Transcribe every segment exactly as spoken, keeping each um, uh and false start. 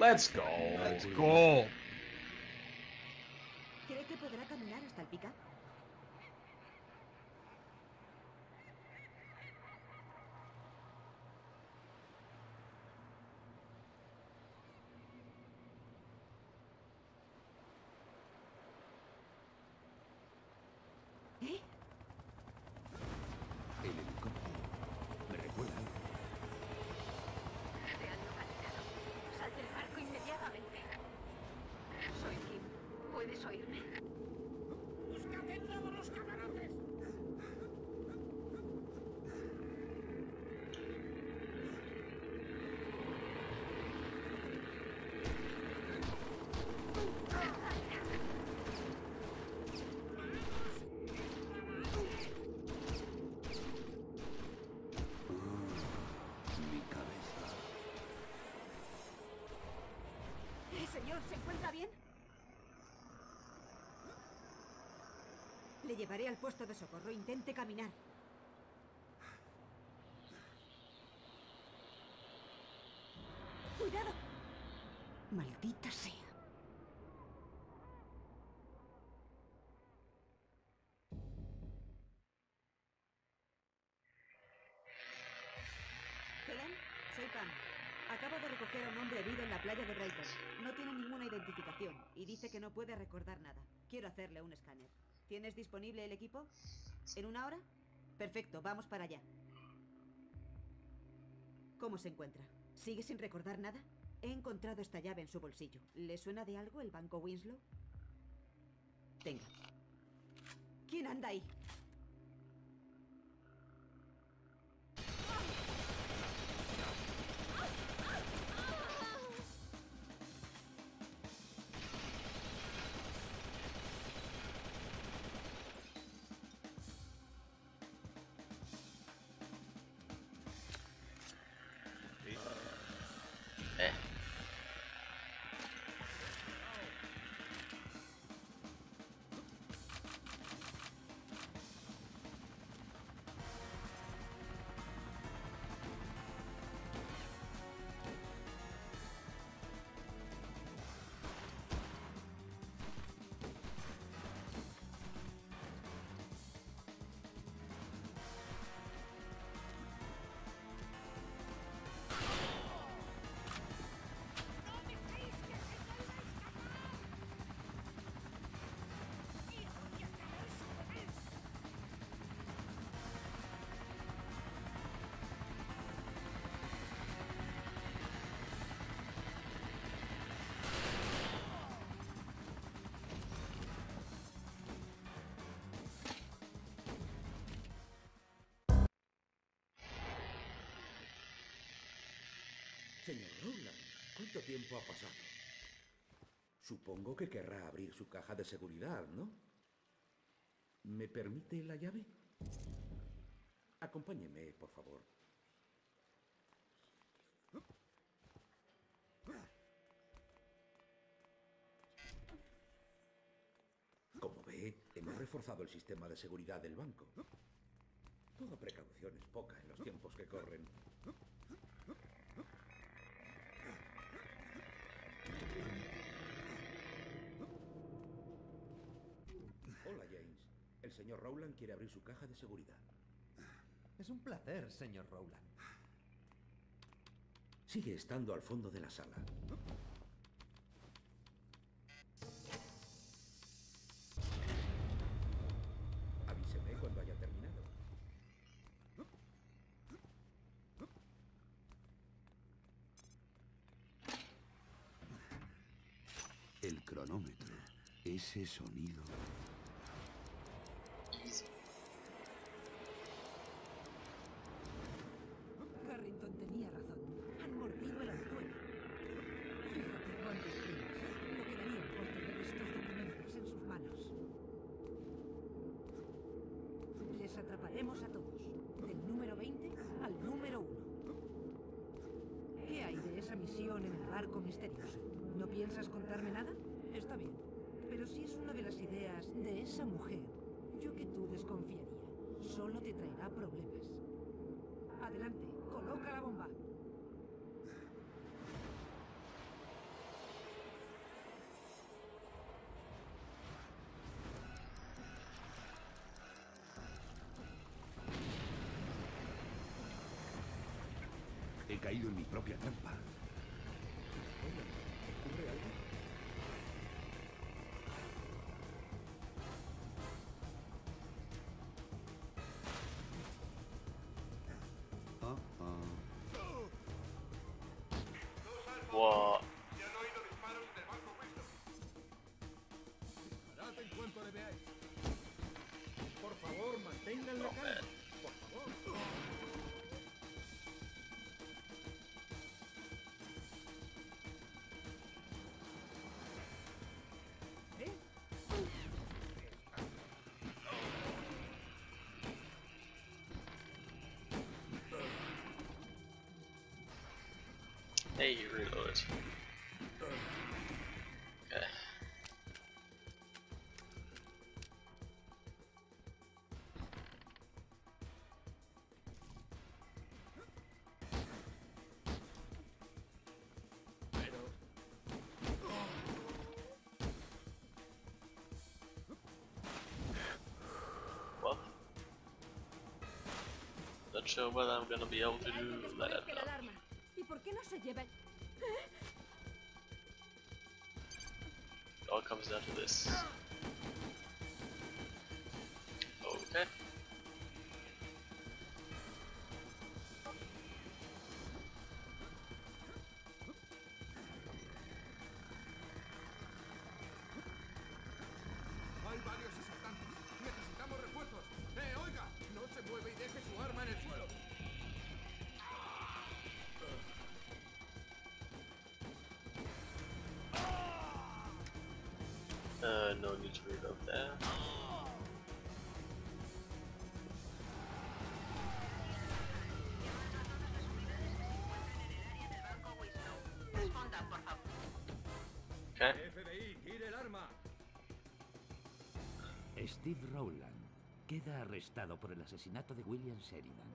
Let's go. Let's go. ¿Cree que podrá caminar hasta el pick-up? ¿Eh? El helicóptero me recuerda algo. Te han localizado. Sal del barco inmediatamente. Soy Kim. ¿Puedes oírme? ¡Búscate todos los camarotes! Mi cabeza. Eh, señor, ¿se encuentra bien? Le llevaré al puesto de socorro. Intente caminar. ¡Cuidado! Maldita sea. Helen, soy Pam. Acabo de recoger a un hombre herido en la playa de Brighton. No tiene ninguna identificación y dice que no puede recordar nada. Quiero hacerle un escáner. ¿Tienes disponible el equipo? ¿En una hora? Perfecto, vamos para allá. ¿Cómo se encuentra? ¿Sigue sin recordar nada? He encontrado esta llave en su bolsillo. ¿Le suena de algo el Banco Winslow? Tenga. ¿Quién anda ahí? Eh. Señor Rowland, ¿cuánto tiempo ha pasado? Supongo que querrá abrir su caja de seguridad, ¿no? ¿Me permite la llave? Acompáñeme, por favor. Como ve, hemos reforzado el sistema de seguridad del banco. Toda precaución es poca en los tiempos que corren. Hola, James. El señor Rowland quiere abrir su caja de seguridad. Es un placer, señor Rowland. Sigue estando al fondo de la sala. Avíseme cuando haya terminado. El cronómetro. Ese sonido. Easy. Carrington tenía razón. Han mordido el anzuelo. Fíjate cuántos primos lo que darían por tener estos documentos en sus manos. Les atraparemos a todos, del número veinte al número uno. ¿Qué hay de esa misión en el barco misterioso? ¿No piensas contarme nada? Está bien. Pero si es una de las ideas de esa mujer, yo que tú desconfiaría. Solo te traerá problemas. Adelante, coloca la bomba. caído en mi propia trampa. ¿Ocurre algo? Ah, ah. Wow. Se han oído disparos en el banco Wilson. Disparad en cuanto le veáis. Por favor, mantengan la calma. Por favor. ¿Eh? Hey, reload. Okay. Well, not sure whether I'm gonna be able to do that. Desconecte la alarma. ¿Y por qué no se lleva el... It all comes down to this. Okay. Hay varios asaltantes. Necesitamos refuerzos. ¡Eh, oiga! No se mueve y deje su arma en el suelo. Uh, no need to reload there. Okay. F B I, tire el arma. Steve Rowland queda arrestado por el asesinato de William Sheridan.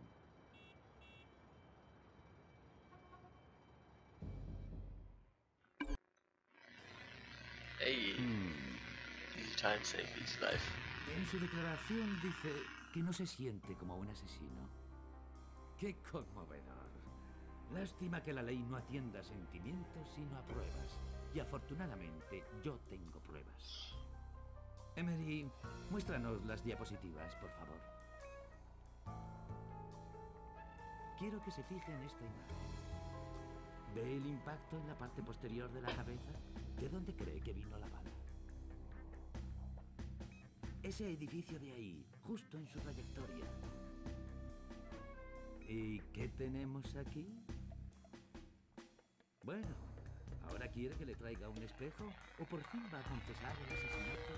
Hey. Easy time save his life. En su declaración dice que no se siente como un asesino. ¡Qué conmovedor! Lástima que la ley no atienda a sentimientos sino a pruebas. Y afortunadamente yo tengo pruebas. Emery, muéstranos las diapositivas, por favor. Quiero que se fije en esta imagen. ¿Ve el impacto en la parte posterior de la cabeza? ¿De dónde cree que vino la bala? Ese edificio de ahí, justo en su trayectoria. ¿Y qué tenemos aquí? Bueno, ¿ahora quiere que le traiga un espejo? ¿O por fin va a confesar el asesinato?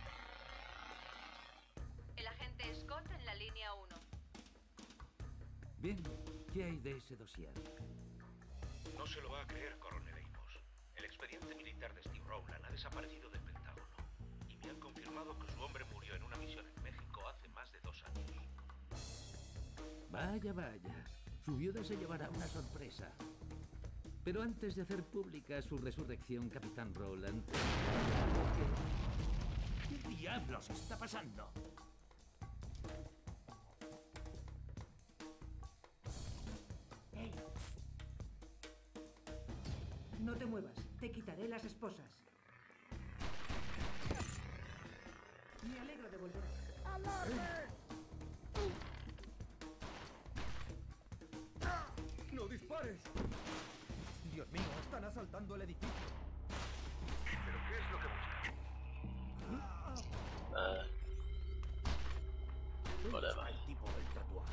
El agente Scott en la línea uno. Bien, ¿qué hay de ese dossier? No se lo va a creer, coronel Amos. El expediente militar de Steve Rowland ha desaparecido del Pentágono. Y me han confirmado que su hombre murió en una misión en México hace más de dos años. Vaya, vaya. Su viuda se llevará una sorpresa. Pero antes de hacer pública su resurrección, Capitán Rowland... ¿Qué, ¿Qué diablos está pasando? ¡Ey! No te muevas, te quitaré las esposas. Me alegro de volver. ¡No dispares! Dios mío, están asaltando el edificio. ¿Pero qué es lo que buscan? Uh, whatever. El tipo del tatuaje.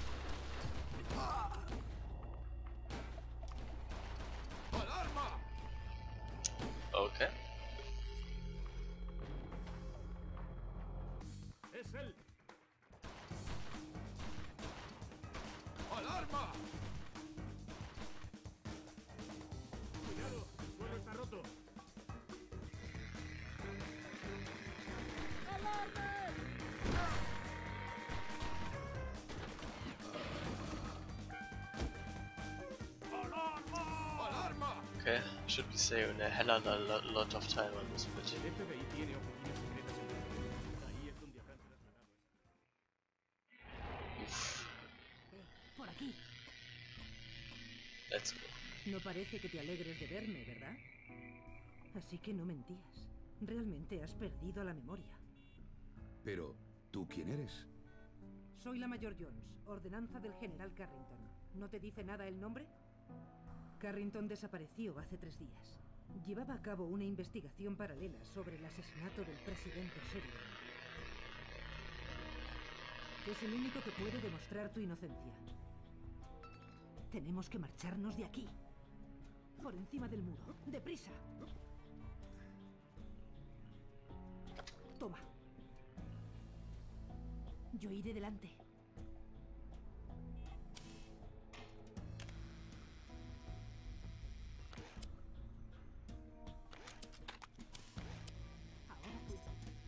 ¡Alarma! Okay. ¡Es él! ¡Alarma! Cuidado, el suelo está roto. ¡Alarma! Okay, should be saving a hell of a lo- lot of time on this bit. El F B I tiene oficinas secretas en México. Ahí es donde habrán trasladado. Oof. Por aquí. Let's go. No parece que te alegres de verme, ¿verdad? Así que no mentías. Realmente has perdido la memoria. Pero, ¿tú quién eres? Soy la Mayor Jones, ordenanza del general Carrington. ¿No te dice nada el nombre? Carrington desapareció hace tres días. Llevaba a cabo una investigación paralela sobre el asesinato del presidente Sheridan. Es el único que puede demostrar tu inocencia. Tenemos que marcharnos de aquí. Por encima del muro. ¡Deprisa! Toma. Yo iré delante. Ahora tú.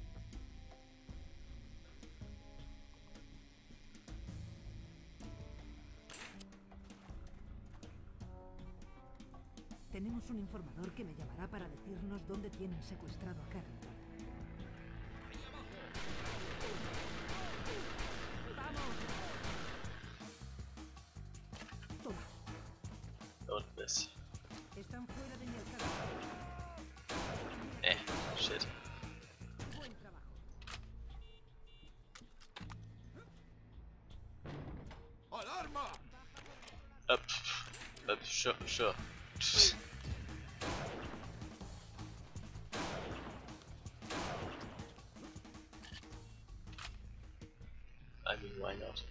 Tenemos un informador que me llamará para decirnos dónde tienen secuestrado a Carrington. Don't miss. Están fuera de mi alcance. Eh, shit. Buen trabajo. ¡Alarma! Up, up, sure, sure. I mean, why not?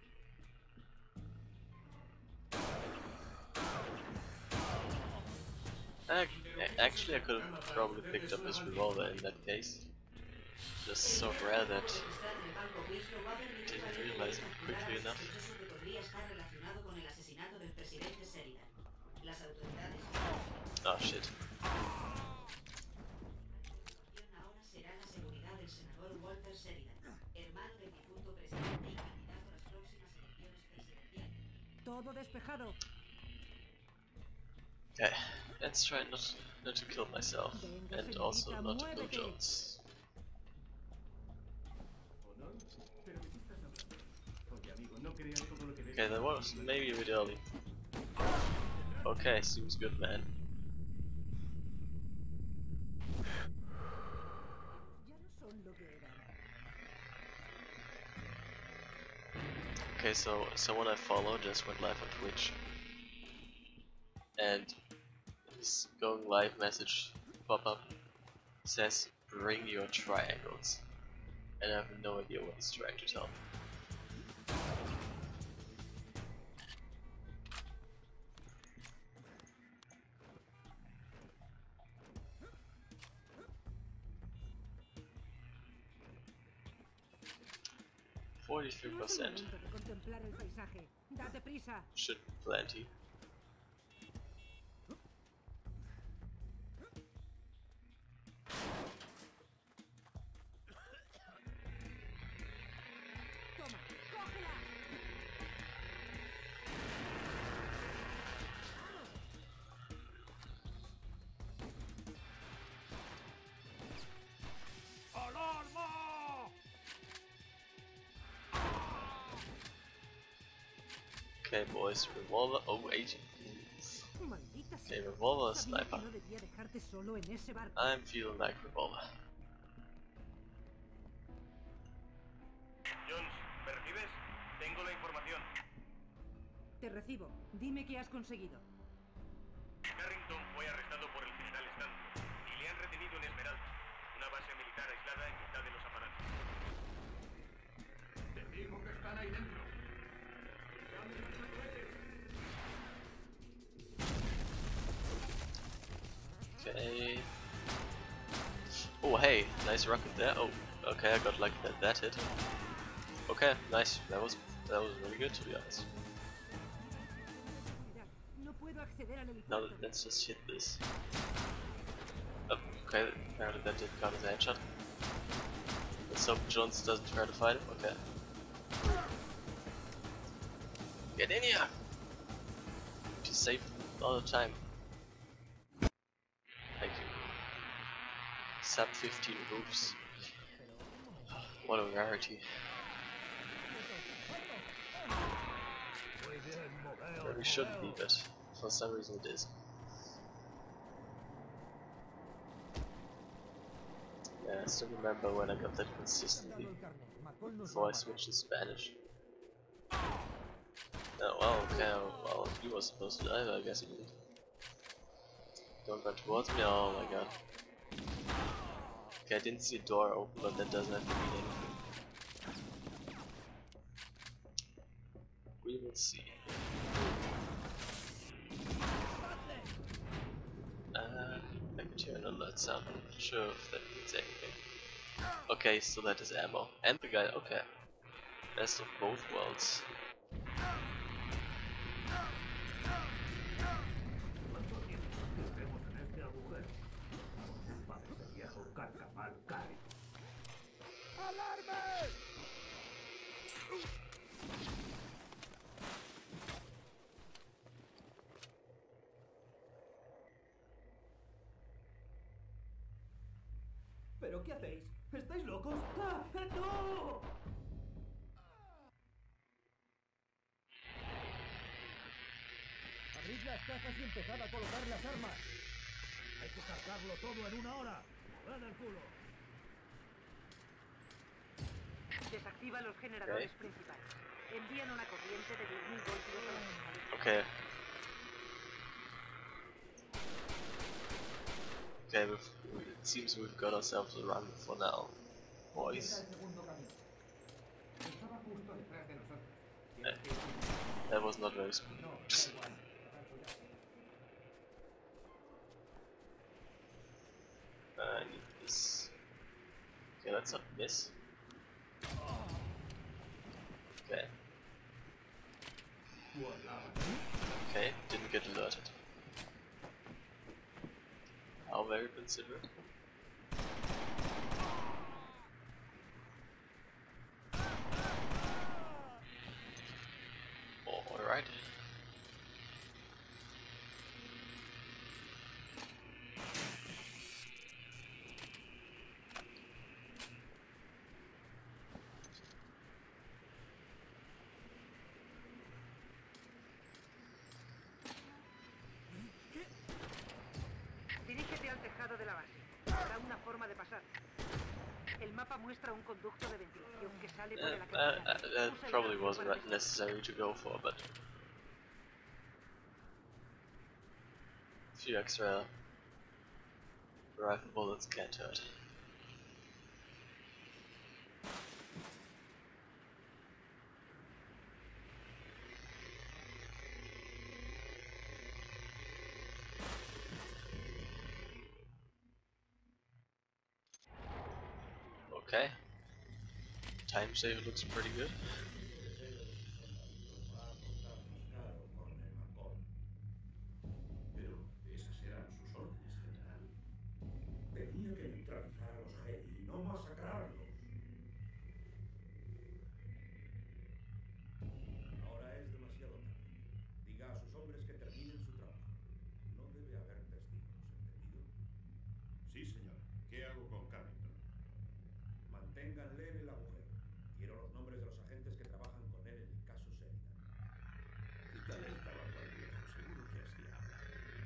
Ac- Actually, I could have probably picked up his revolver in that case. Just so rare that didn't realize it quickly enough. Oh shit. Todo despejado. Okay, let's try not, not to kill myself, and also not to kill Jones. Okay, that was maybe a bit early. Okay, seems good, man. Okay, so someone I follow just went live on Twitch, and his going live message pop up says bring your triangles, and I have no idea what he's trying to tell me. forty-three percent should be plenty. Okay, boys, revolver. Oh, eighteen. Okay, revolver, sniper. I'm feeling like revolver. Jones, ¿me recibes? Tengo la información. Te recibo. Dime qué has conseguido. Carrington fue arrestado por el general Stanton y le han retenido en Esmeralda, una base militar aislada en mitad de los aparatos. Te digo que están ahí dentro. Okay. Oh, hey, nice rocket there. Oh, okay, I got like that, that hit. Okay, nice. That was that was really good, to be honest. Now let's just hit this. Oh, okay, apparently that didn't count as a headshot. Let's hope Jones doesn't try to fight him. Okay. Get in here! To save a lot of time. Thank you. Sub fifteen roofs. What a rarity. Where we shouldn't be, but for some reason it is. Yeah, I still remember when I got that consistently before I switched to Spanish. Oh, well, okay, well, he was supposed to die, but I guess he didn't. Don't run towards me, oh my god. Okay, I didn't see a door open, but that doesn't have to mean anything. We will see. Uh, I could hear an alert sound, I'm not sure if that means anything. Okay, so that is ammo. And the guy, okay. Best of both worlds. ¿Pero qué hacéis? ¿Estáis locos? ¡Ah! ¡No! Abrid las cajas y empezad a colocar las armas. Hay que cargarlo todo en una hora. ¡Ven el culo! Desactiva los generadores okay. principales. Envían una corriente de diez mil voltios a los generadores. Okay. Okay, we've, it seems we've got ourselves a run for now, boys. Uh, that was not very smooth. uh, I need this. Okay, let's not miss. Okay. Okay, didn't get alerted. How very considerate. Oh, alright. Dirígete al tejado de la base. Habrá una forma de pasar. El mapa muestra un conducto de ventilación que sale por el Uh, uh, uh, that probably wasn't necessary to go for, but a few extra rifle bullets can't hurt. Okay. Time save looks pretty good. Pero esas eran sus órdenes, general. Tenía que neutralizar a los Jedi y no masacrarlos. Ahora es demasiado tarde. Diga a sus hombres que terminen su trabajo. No debe haber testigos, ¿entendido? Sí, señor. ¿Qué hago con Carrington? Manténganle en el agujero. Quiero los nombres de los agentes que trabajan con él en el caso Sheridan. Quítale el tabaco al viejo, seguro que así habla.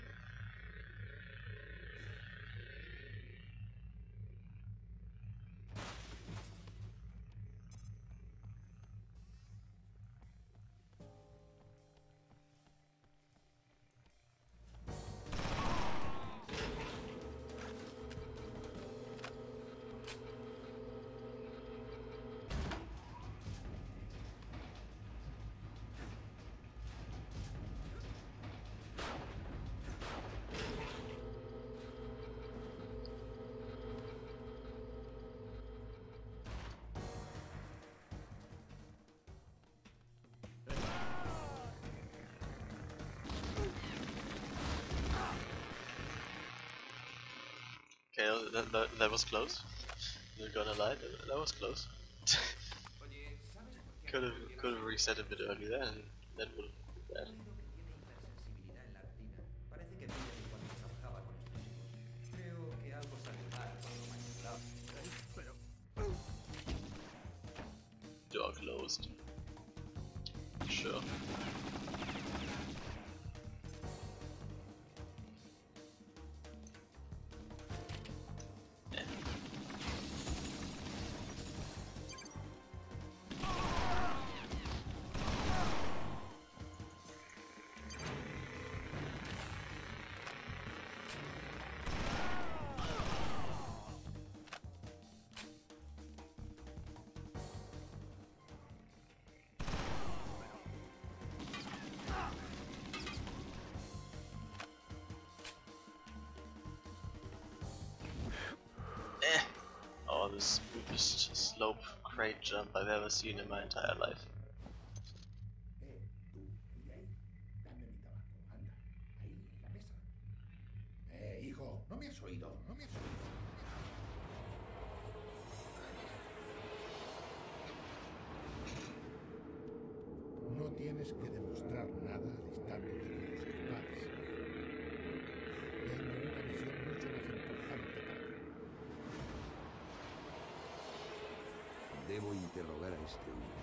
Okay, that, that, that was close. Not gonna lie, that, that was close. Could have could have reset a bit earlier, and that would have been bad. Door closed. Sure. stupidest slope crate jump I've ever seen in my entire life. Eh, tú, el de ahí, dame mi tabaco, anda, ahí en la mesa. Eh, hijo, no me has oído, no me has oído. No tienes que demostrar nada alistándote con los padres. Tengo una misión mucho más importante para ti. Debo interrogar a este hombre.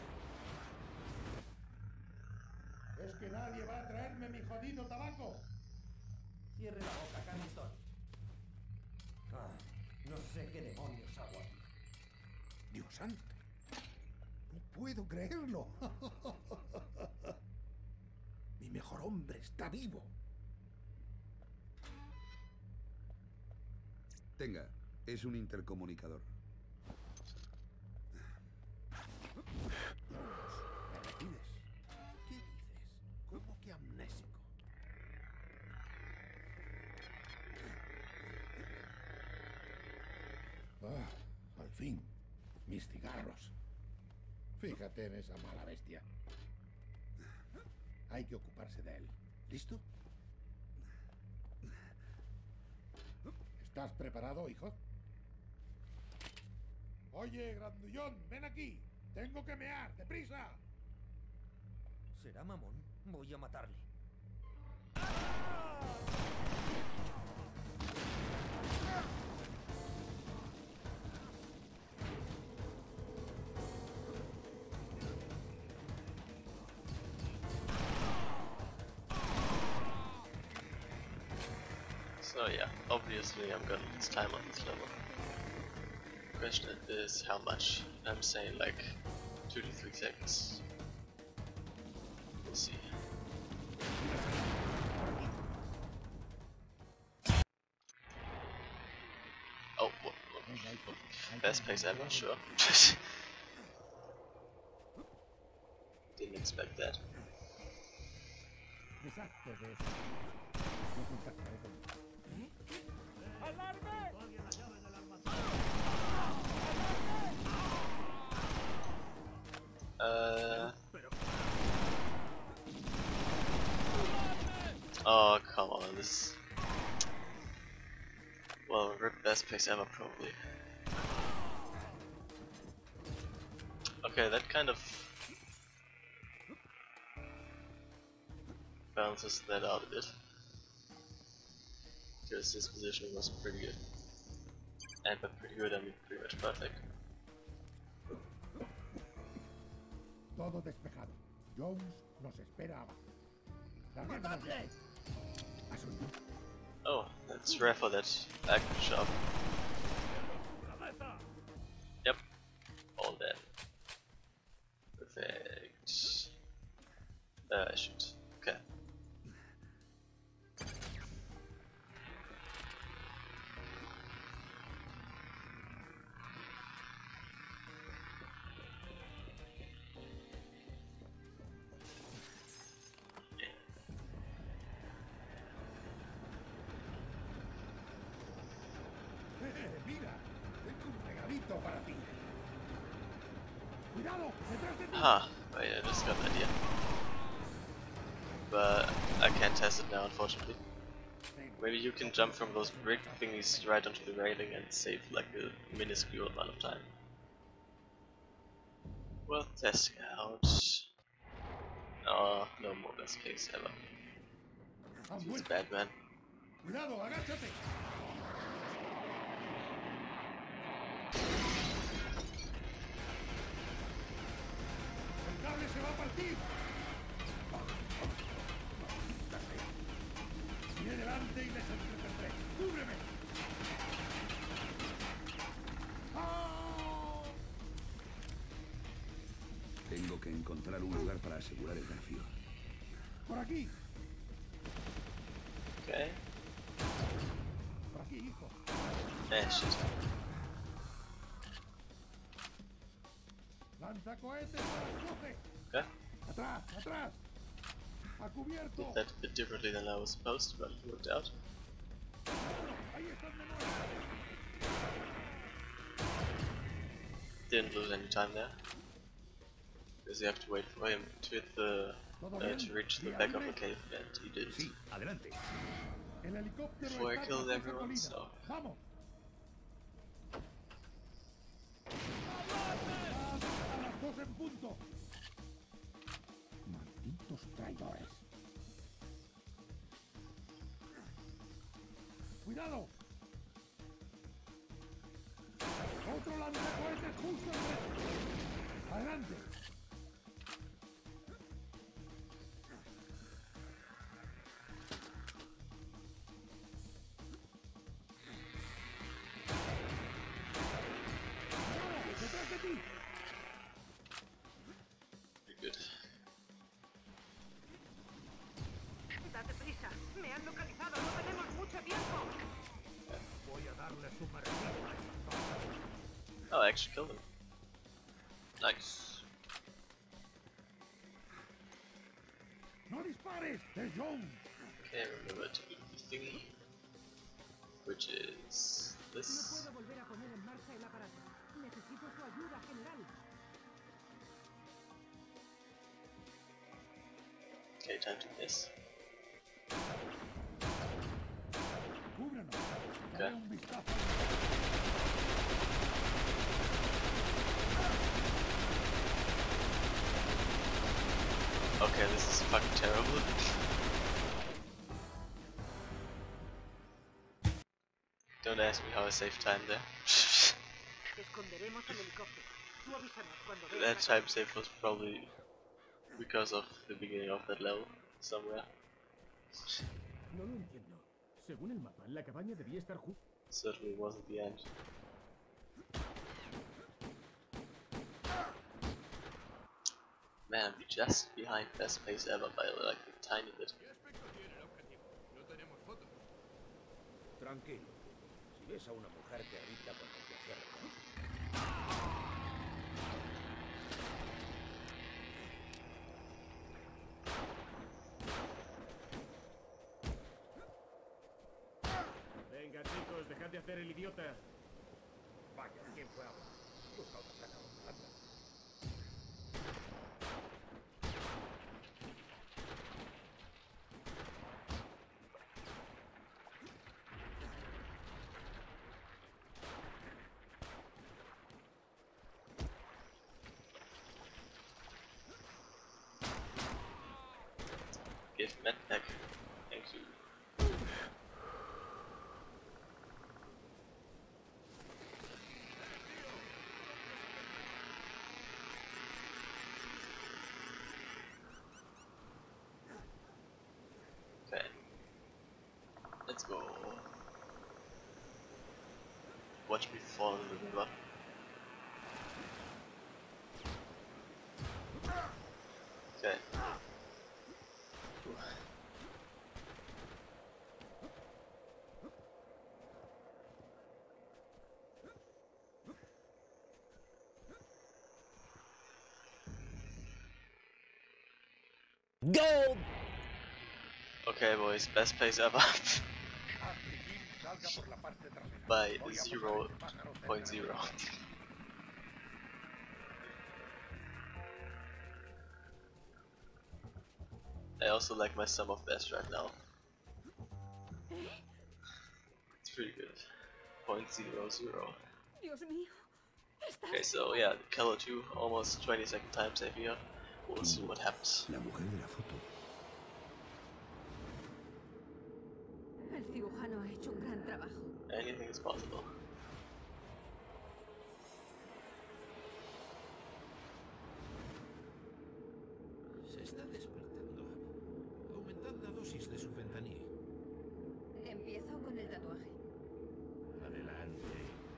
Es que nadie va a traerme mi jodido tabaco. Cierre la boca, Carrington. Ah, no sé qué demonios hago aquí. Dios santo. No puedo creerlo. Mi mejor hombre está vivo. Tenga, es un intercomunicador. ¿Me repides? ¿Qué dices? ¿Cómo que amnésico? Ah, al fin, mis cigarros. Fíjate en esa mala bestia. Hay que ocuparse de él. ¿Listo? ¿Estás preparado, hijo? Oye, grandullón, ven aquí. Tengo que mear, deprisa. ¿Será mamón? Voy a matarle. So yeah, obviously I'm gonna lose time on this level. Question is how much. I'm saying like two to three seconds. We'll see. Oh, what, what, what. Best pace ever, sure. Didn't expect that. Deshazte de eso. No contactaré contigo. Uh. Oh, come on, this. Well, rip best pace ever, probably. Okay, that kind of balances that out a bit. Because this position was pretty good. And by pretty good, I mean pretty much perfect. Todo despejado. Jones nos espera abajo. ¡Matadle! ¿Has oído? Oh, that's rare for that active shot. Yep, all dead. Perfect. Uh, I should. Okay. Para ti. Cuidado, detrás de ti. Huh, wait, I just got an idea. But I can't test it now, unfortunately. Maybe you can jump from those brick thingies right onto the railing and save like a minuscule amount of time. Well, testing out. Oh, no more best case ever. It's bad, man. Cuidado, agáchate. El cable se va a partir. Iré delante y les entretendré. ¡Cúbreme! ¡Ah! Tengo que encontrar un lugar para asegurar el grafio. Por aquí. Okay. Por aquí, hijo. Eh, shit. Lanza cohetes para coge. Okay. Atrás, atrás. A cubierto. Did that a bit differently than I was supposed to, but it worked out. Ahí están menores. Didn't lose any time there. Because you have to wait for him to hit the uh, to reach the back of the cave, and he didn't. Sí, adelante. Before I killed everyone, so. Malditos traidores. ¡Cuidado! ¡Otro lanzacohetes justo enfrente! ¡Adelante! ¡Detrás de ti! Pretty good. Date prisa. Me han localizado. No tenemos mucho tiempo. Voy a darle su merecido a esa zona. Oh, I actually killed him. Nice. ¡No dispares! ¡Es John! Okay, remember to do the thingy, which is No this. puedo volver a poner en marcha el aparato. Necesito su ayuda, general. Okay, time to miss. ¡Cúbranos! Okay. ¡Dale un vistazo! Okay, this is fucking terrible. Don't ask me how I saved time there. Esconderemos el helicóptero. Tú avísanos cuando veas That la- time save was probably because of the beginning of that level somewhere. No lo entiendo. Según el mapa, la cabaña debía estar justo. Certainly wasn't the end. Man, we just behind best pace ever by like a tiny bit. ¿Qué aspecto tiene el objetivo? No tenemos fotos. Tranquilo. Si ves a una mujer que grita cuando te acercas. Venga, chicos, dejad de hacer el idiota. Vaya, ¿quién fue ahora? Busca otra saca, anda. Give medpack. Thank you. Okay. Let's go. Watch me fall in the river. Okay. Go! Okay, boys, best pace ever. Salga por la parte trasera. By Voy a zero posar ese pájaro cerca point de zero. la- I also like my sum of best right now. It's pretty good. Point zero zero. Dios mío. ¿Estás Okay, so yeah, Keller two, almost twenty second time save here. We'll see what happens. La mujer de la foto. El cirujano ha hecho un gran trabajo. Anything is possible. Se está despertando. Aumentad la dosis de su fentanil. Empiezo con el tatuaje. Adelante.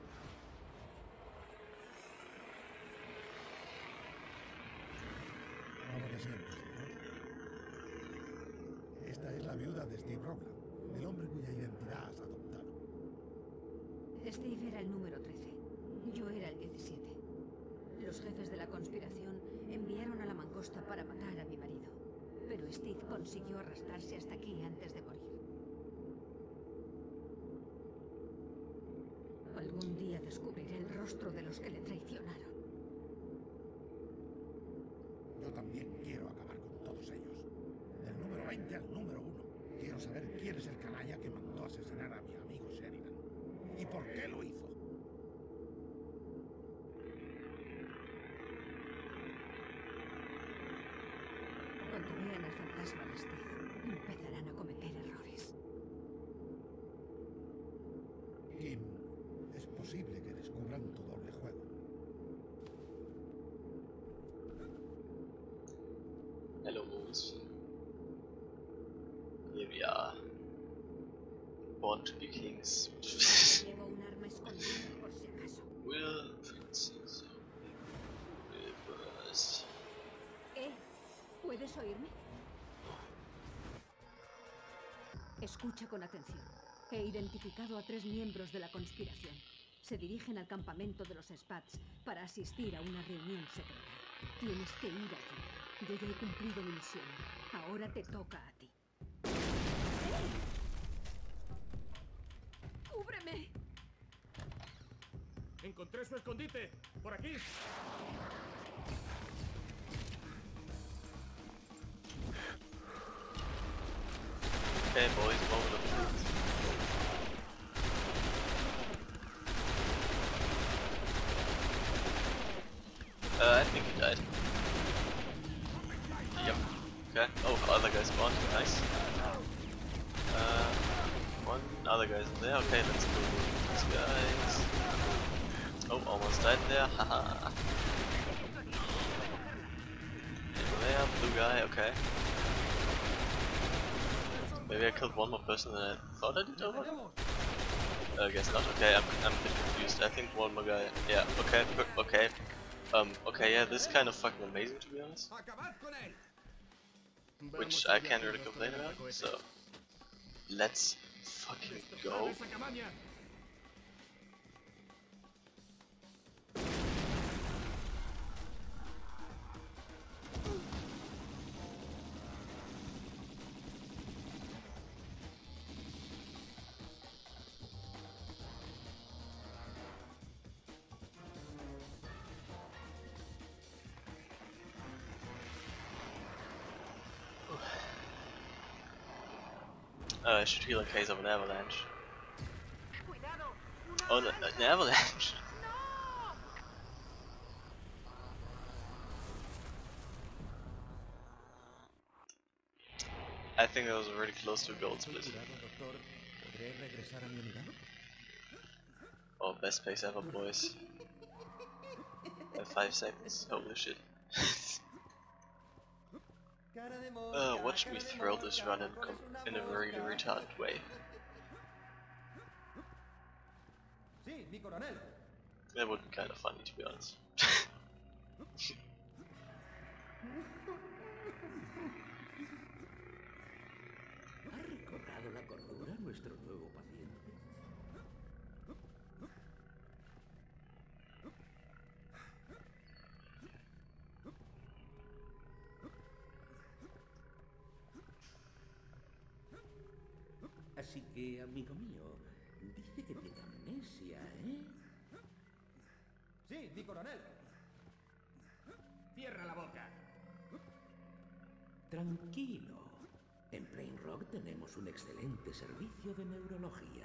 ¿Cómo te sientes, hijo? Esta es la viuda de Steve Rowland, el hombre cuya identidad has adoptado. Steve era el número trece. Yo era el diecisiete. Los jefes de la conspiración enviaron a la mangosta para matar a mi marido. Pero Steve consiguió arrastrarse hasta aquí antes de morir. Algún día descubriré el rostro de los que le traicionaron. por qué lo hizo. Cuando vean al fantasma de Steve, empezarán a cometer errores. Kim, es posible que descubran tu doble juego. Hello, Moose. Here we are. Born to be kings. Llevo un arma escondida por si acaso. Will Francis Rivers. ¿Eh? ¿Puedes oírme? Escucha con atención. He identificado a tres miembros de la conspiración. Se dirigen al campamento de los Spats para asistir a una reunión secreta. Tienes que ir allí. Yo ya he cumplido mi misión. Ahora te toca a ti. ¡Cúbreme! Encontré su escondite. Por aquí. Okay, boys, moment of truth. Uh, I think he died. Yep. Okay. Oh, other guy spawned. Nice. Uh, one other guy's in there. Okay, let's go. These guys. Oh, almost died there. Haha. In there, blue guy. Okay. Maybe I killed one more person than I thought I did over? Uh, I guess not. Okay, I'm, I'm a bit confused. I think one more guy. Yeah, okay, okay. Um, okay, yeah, this is kind of fucking amazing to be honest. Which I can't really complain about, so let's fucking go. Uh, I should heal in case of an avalanche. Oh, no, an avalanche! I think that was really close to a gold split. Oh, best pace ever, boys. By five seconds. Holy shit. Uh, watch me throw this run in, com in a really retarded way. That would be kind of funny, to be honest. ¿Ha recobrado la cordura nuestro nuevo paciente? Así que, amigo mío, dice que tiene amnesia, ¿eh? Sí, mi coronel. Cierra la boca. Tranquilo. En Plain Rock tenemos un excelente servicio de neurología.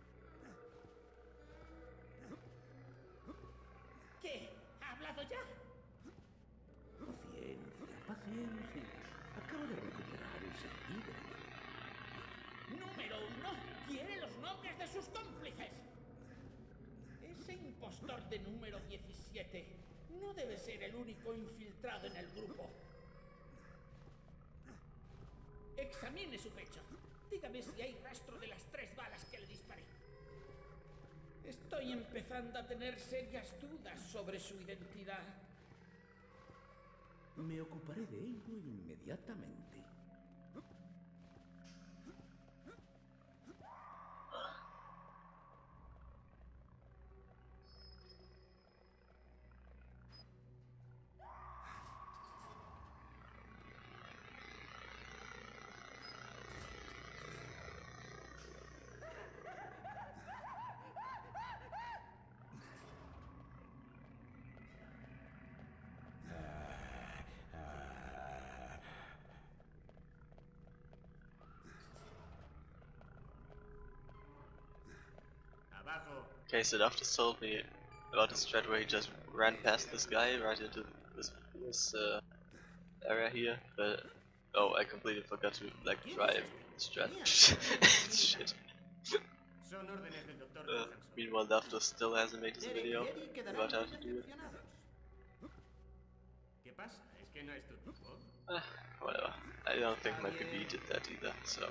¿Qué? ¿Ha hablado ya? Paciencia, paciencia. Acabo de recuperar el sentido. Número uno, quiere los nombres de sus cómplices. Ese impostor de número diecisiete no debe ser el único infiltrado en el grupo. Examine su pecho. Dígame si hay rastro de las tres balas que le disparé. Estoy empezando a tener serias dudas sobre su identidad. Me ocuparé de ello inmediatamente. Abajo. Okay, so Duff just told me about a strat where he just ran past this guy right into this this uh, area here, but oh, I completely forgot to like drive the strat. Shit. uh, meanwhile, Duff still hasn't made this video about how to do it. Uh, whatever. I don't think my P B did that either, so.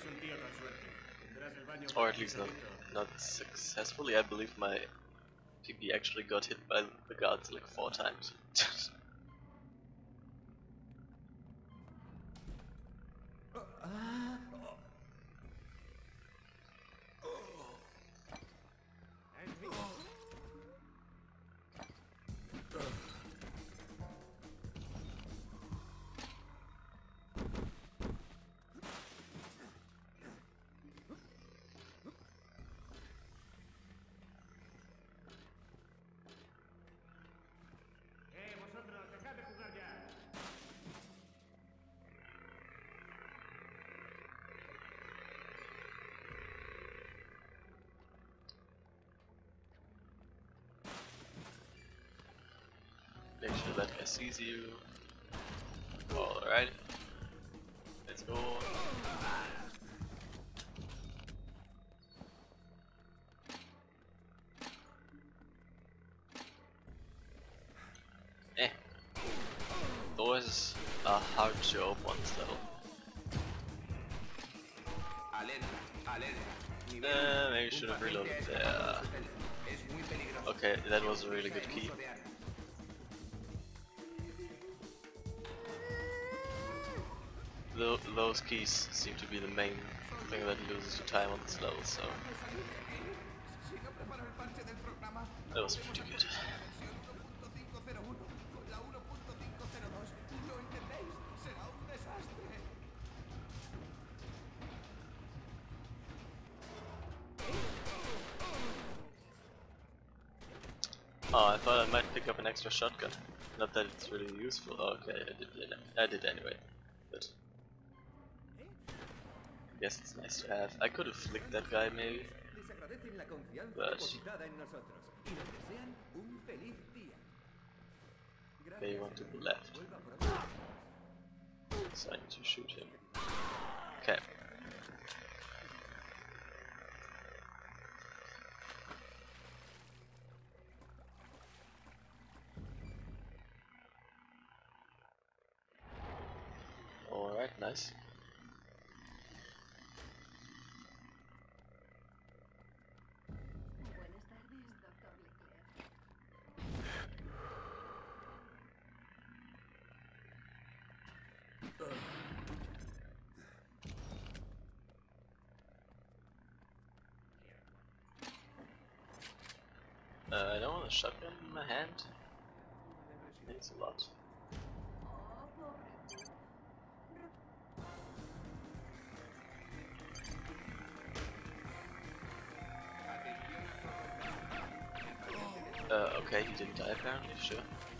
Or at least not, not successfully. I believe my P B actually got hit by the guards like four times. Make sure that guy sees you. Alright. Let's go. Eh. Doors are hard to open on this level. Uh, maybe should have reloaded there. Okay, that was a really good key. Those keys seem to be the main thing that loses you time on this level, so that was pretty good. Oh, I thought I might pick up an extra shotgun. Not that it's really useful. Oh, okay, I did. I did anyway. But I guess it's nice to have. I could have flicked that guy maybe, but they want to the left, so I need to shoot him. Okay. Alright, nice. Uh, I don't want a shotgun in my hand. Thanks a lot. Uh, okay, he didn't die apparently, sure.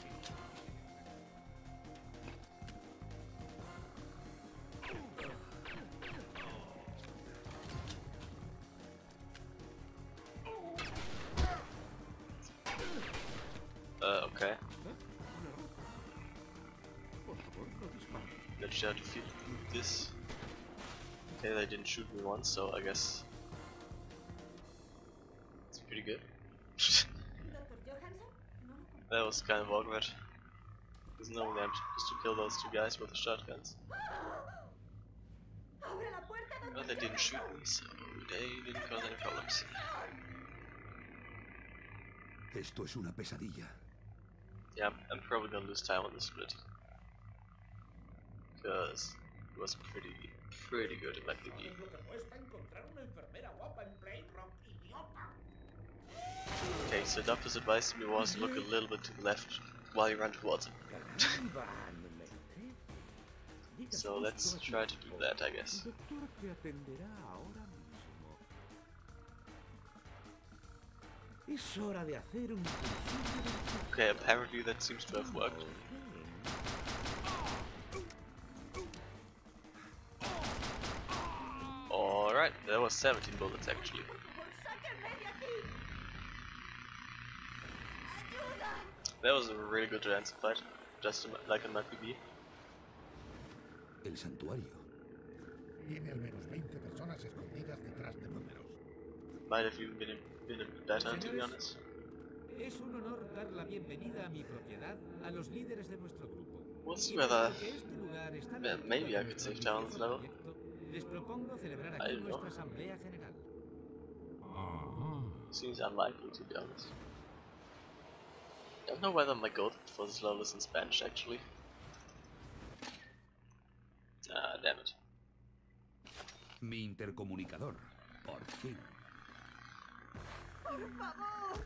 Uh, okay. Let's try to feed this. Okay, they didn't shoot me once, so I guess it's pretty good. That was kind of awkward, because normally I'm supposed to kill those two guys with the shotguns. But they didn't shoot me, so they didn't cause any problems. Esto es una pesadilla. Yeah, I'm, I'm probably gonna lose time on the split, because it was pretty, pretty good in my P V. Okay, so Doctor's advice to me was look a little bit to the left while you run towards him. So let's try to do that, I guess. Okay, apparently that seems to have worked. Alright, that was seventeen bullets actually. That was a really good Jansen fight, just like in my P B. El santuario. Tiene al menos veinte personas escondidas detrás de números. Might have even been, been a bit better, to be honest. Es un honor dar la bienvenida a mi propiedad a los líderes de nuestro grupo. We'll see whether Este yeah, maybe I could save town on this level. Les propongo celebrar I aquí don't know. nuestra asamblea general. Seems unlikely, to be honest. Don't know whether my goat for this level is in Spanish actually. Ah, damn it. Mi intercomunicador. Por fin. ¡Por favor!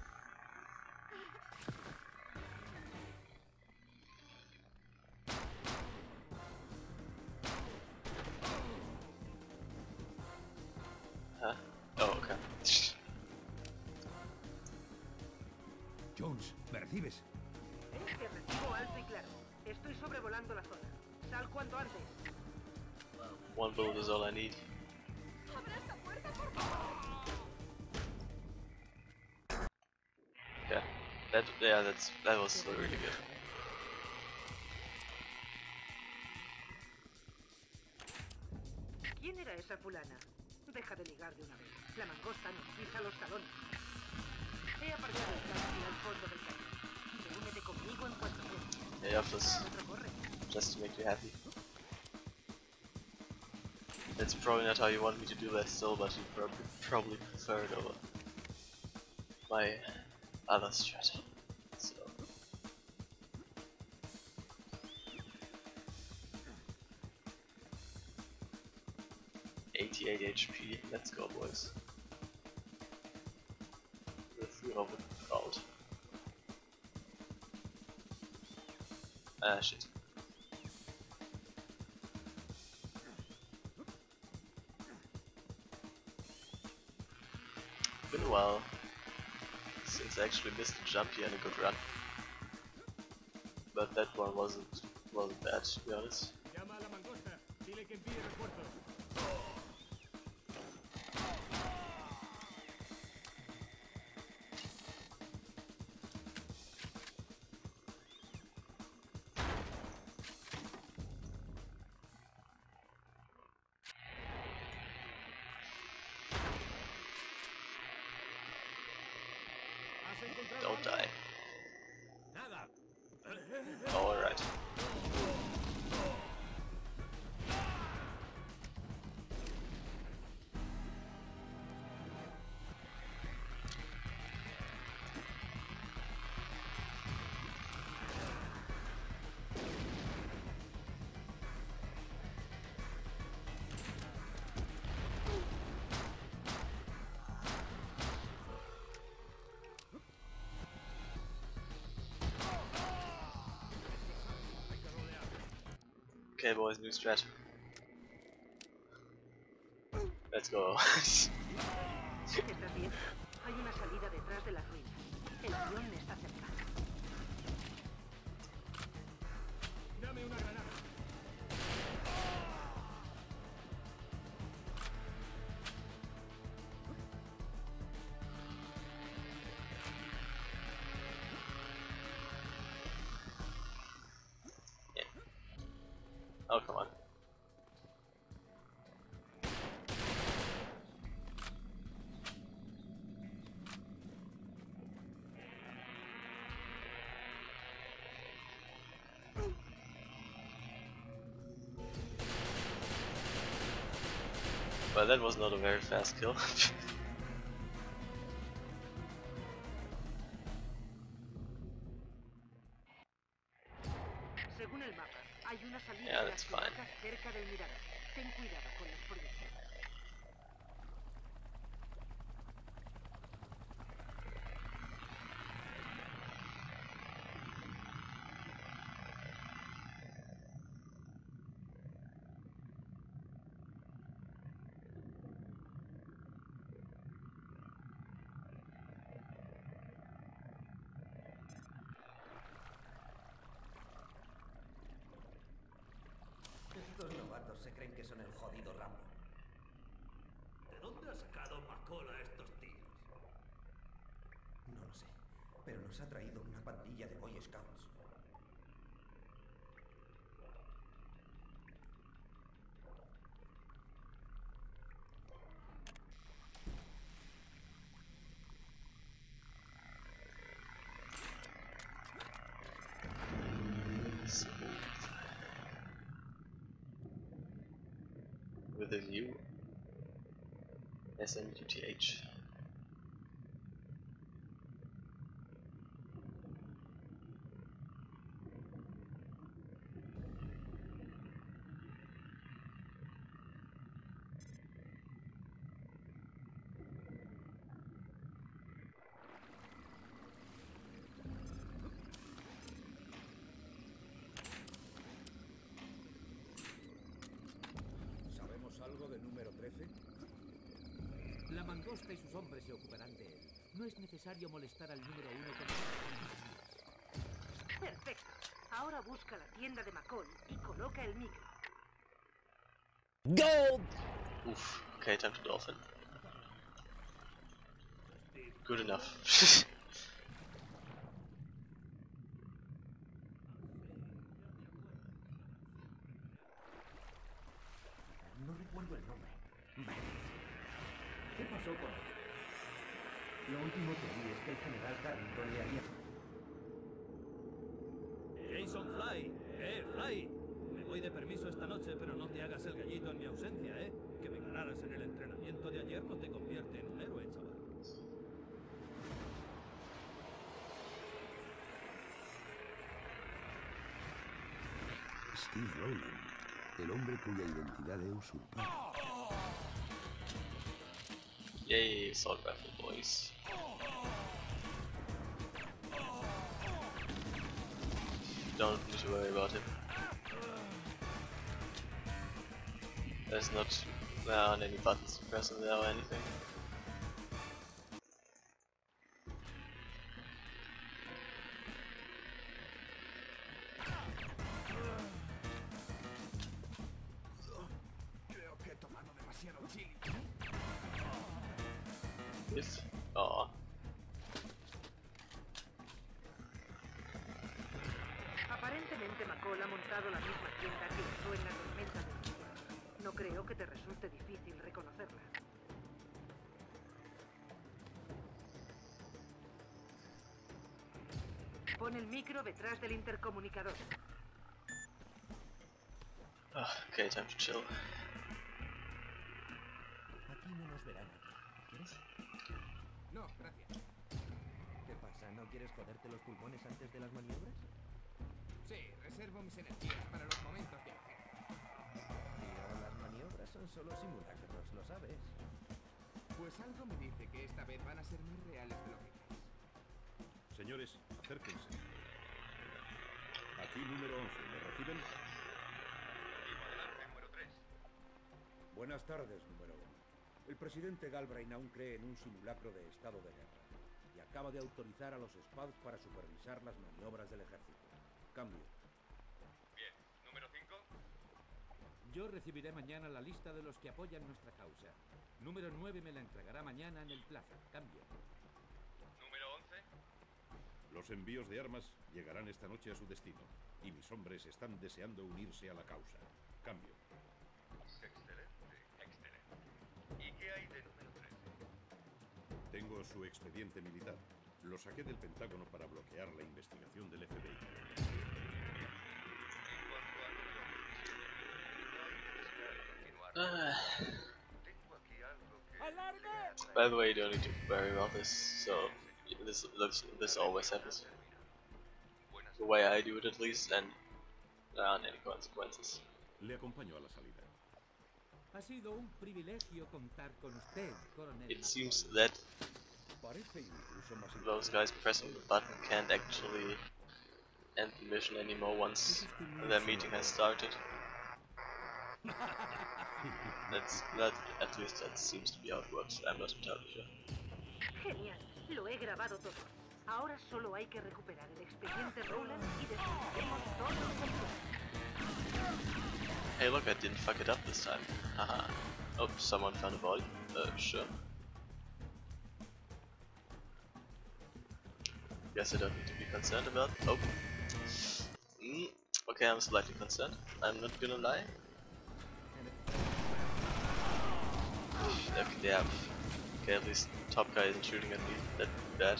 Huh? Oh, okay. Jones, ¿me recibes? Eh, te recibo alto y claro. Estoy sobrevolando la zona. Sal cuanto antes. One bullet is all I need. ¡Abre esta puerta, por favor! Yeah, that yeah, that's that was really good. ¿Quién era esa fulana? Deja de ligar de una vez. La mangosta nos pisa los talones. He aparcado el taxi al fondo del camino. Reúnete conmigo en cuanto puedas. Yeah, office. Otro corre. Just to make you happy. That's probably not how you want me to do that still, but you probably probably prefer it over my other strat. So eighty-eight H P, let's go boys. The fear of the crowd. Ah shit. Been a while since I actually missed a jump here and a good run. But that one wasn't wasn't bad, to be honest. Llama a la mangosta. Dile que envíe refuerzos. Don't die. Alright. Okay boys, new strat. Let's go. ¿Estás bien? Hay una salida detrás de las ruinas. El avión está cerca. Dame una granada. Oh, come on. Well, that was not a very fast kill. Según el mapa, hay una salida Yeah, de that's las fine. rocas cerca del mirador. Ten cuidado con las proyecciones. Estos novatos se creen que son el jodido Rambo. ¿De dónde ha sacado Pacola a estos tíos? No lo sé. pero nos ha traído una pandilla de Boy Scouts. With a new S M U T H. ¿Algo del número trece? La mangosta y sus hombres se ocuparán de él. No es necesario molestar al número uno con... Perfecto. Ahora busca la tienda de McCall y coloca el micro. Go! Oof. Okay, time to dolphin. Good enough. No recuerdo el nombre. ¿Qué pasó con él? Lo último que vi es que el general Carrington le había... Jason Fly, eh, Fly. Me voy de permiso esta noche, pero no te hagas el gallito en mi ausencia, eh. Que me ganaras en el entrenamiento de ayer no te convierte en un héroe, chaval. Steve Rowland, el hombre cuya identidad he usurpado. Yay, assault rifle boys. Don't need to worry about him. There's not there aren't any buttons to press in there or anything. Creo que he tomado demasiado chili. This? Aw. Aparentemente McCall ha montado la misma tienda que usó en la tormenta de Lucia. No creo que te resulte difícil reconocerla. Pon el micro detrás del intercomunicador. Oh, okay, time to chill. Aquí no nos verán. ¿Quieres? No, gracias. ¿Qué pasa? ¿No quieres joderte los pulmones antes de las maniobras? Sí, reservo mis energías para los momentos de auge. Tío, las maniobras son solo simulacros, ¿lo sabes? Pues algo me dice que esta vez van a ser más reales de lo que crees. Señores, acérquense. Aquí número once, ¿me reciben? Adelante, número tres. Buenas tardes, número uno. El presidente Galbraith aún cree en un simulacro de estado de guerra y acaba de autorizar a los Spads para supervisar las maniobras del ejército. Cambio. Bien, número cinco. Yo recibiré mañana la lista de los que apoyan nuestra causa. Número nueve me la entregará mañana en el plaza. Cambio. Número once. Los envíos de armas llegarán esta noche a su destino y mis hombres están deseando unirse a la causa. Cambio. Excelente, excelente. ¿Y qué hay de número trece? Tengo su expediente militar. Lo saqué del Pentágono para bloquear la investigación del F B I. Uh, by the way, you don't need to worry about this, so this looks this always happens. The way I do it at least, and there aren't any consequences. Le acompaño a la salida. Ha sido un privilegio contar con usted, coronel. It seems that those guys pressing the button can't actually end the mission anymore once their meeting has started. That's that at least that seems to be how it works. I'm not entirely sure. Genial, lo he grabado todo. Ahora solo hay que recuperar el expediente Rowland y destruiremos todo el complot. Hey look, I didn't fuck it up this time. Haha. Oh, someone found a body. Uh, sure. Guess I don't need to be concerned about. Oh. Mm. Okay, I'm slightly concerned. I'm not gonna lie. Okay, yeah. Okay, at least top guy isn't shooting at me that bad.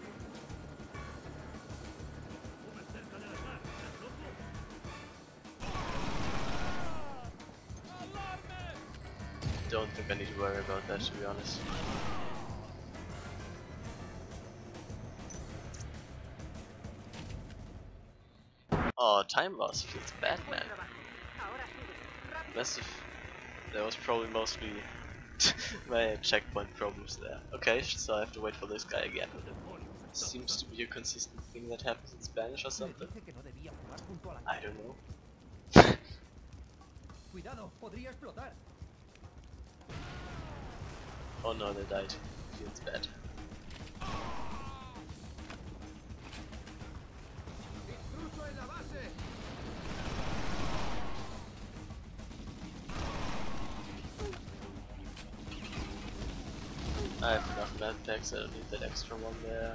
Don't think I need to worry about that, to be honest. Oh, time loss feels bad, man. Massive. That was probably mostly my checkpoint problems there. Okay, so I have to wait for this guy again. Seems to be a consistent thing that happens in Spanish or something. I don't know. Cuidado, podría explotar. Oh no, they died. Feels bad. I have enough med packs, I don't need that extra one there.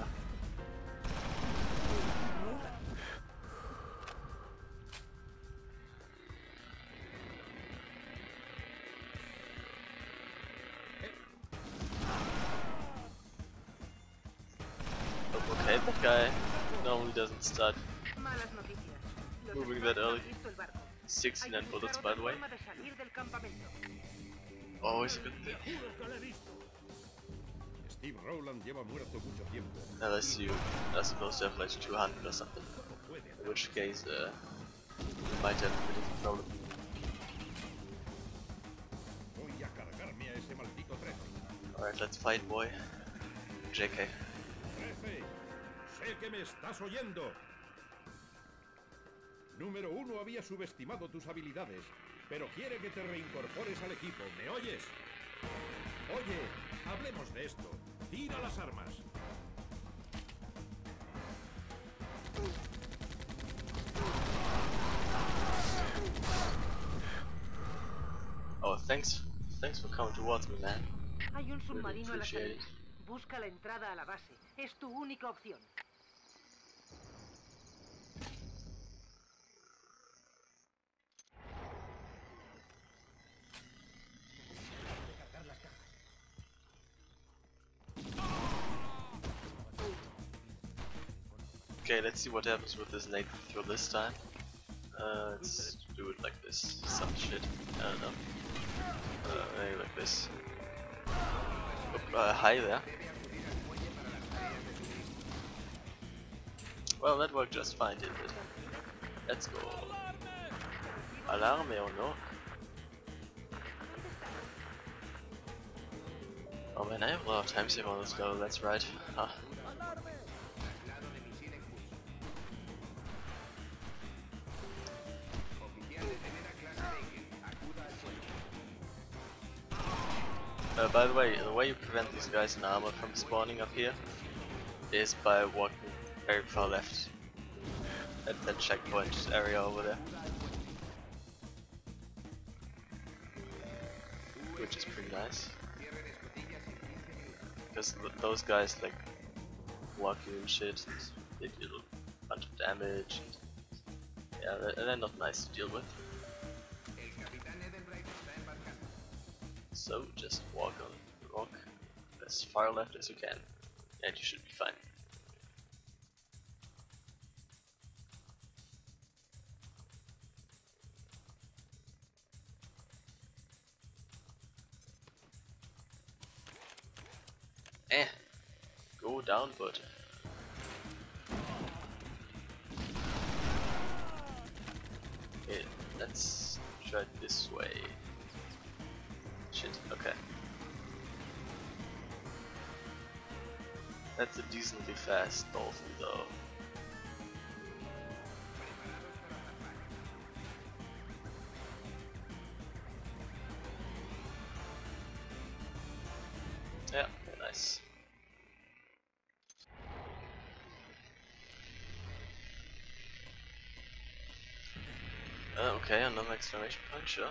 Okay, that guy normally doesn't start moving that early. sixty-nine bullets, by the way. Always a good thing. Steve Rowland lleva muerto mucho tiempo. Unless you are supposed to have like two hundred or something. In which case, uh, you might have a bit of a problem. Alright, let's fight, boy. J K. Sé que me estás oyendo. Número uno había subestimado tus habilidades, pero quiere que te reincorpores al equipo. ¿Me oyes? Oye, hablemos de esto. Tira las armas. Oh, thanks, thanks for coming towards me, man. Hay un Really submarino a la appreciate salida. it. Busca la entrada a la base. Es tu única opción. Okay, let's see what happens with this nade throw this time. Uh, let's do it like this. Some shit. I don't know. Uh, maybe like this. Oh, uh, hi there. Well, that worked just fine, didn't it? Let's go. Alarme or no? Oh man, I have a lot of time save on this level, that's right. Huh. Uh, by the way, the way you prevent these guys in armor from spawning up here is by walking very far left at that checkpoint area over there. Which is pretty nice. Because th those guys like walk you and shit, and they deal a bunch of damage. And yeah, they're, they're not nice to deal with. So just walk on the rock as far left as you can, and you should be fine. Eh, go down, bud. Okay, let's try it this way. Shit, okay. That's a decently fast dolphin though. Yeah, nice. Uh, okay, another exclamation point, sure.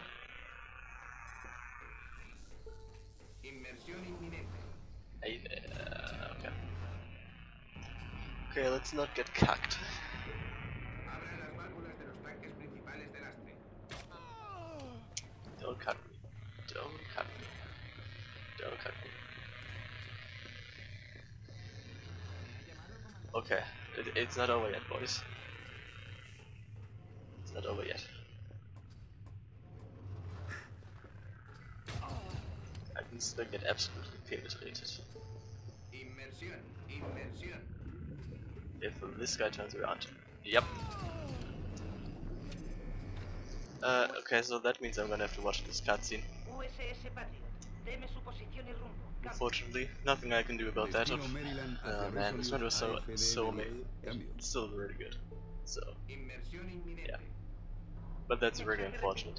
Hey there, okay. Okay, let's not get cucked. Abran las válvulas de los tanques principales de lastre. Don't cut me. Don't cut me. Don't cut me. Okay, it, it's not over yet, boys. It's not over yet. I can still get absolutely penetrated. Inmersión, inmersión. If this guy turns around. Yep. Uh, okay, so that means I'm gonna have to watch this cutscene. U S S Patriot, deme su posición y rumbo. Unfortunately, nothing I can do about that. Oh man, this one was so so amazing. It's still really good. So yeah, but that's really unfortunate.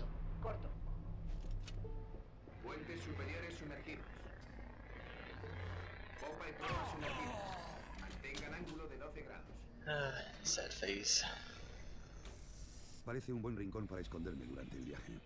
Puentes superiores sumergidos. Popa y proa sumergidas. Mantengan ángulo de doce grados. Ah, sad face. Parece un buen rincón para esconderme durante el viaje.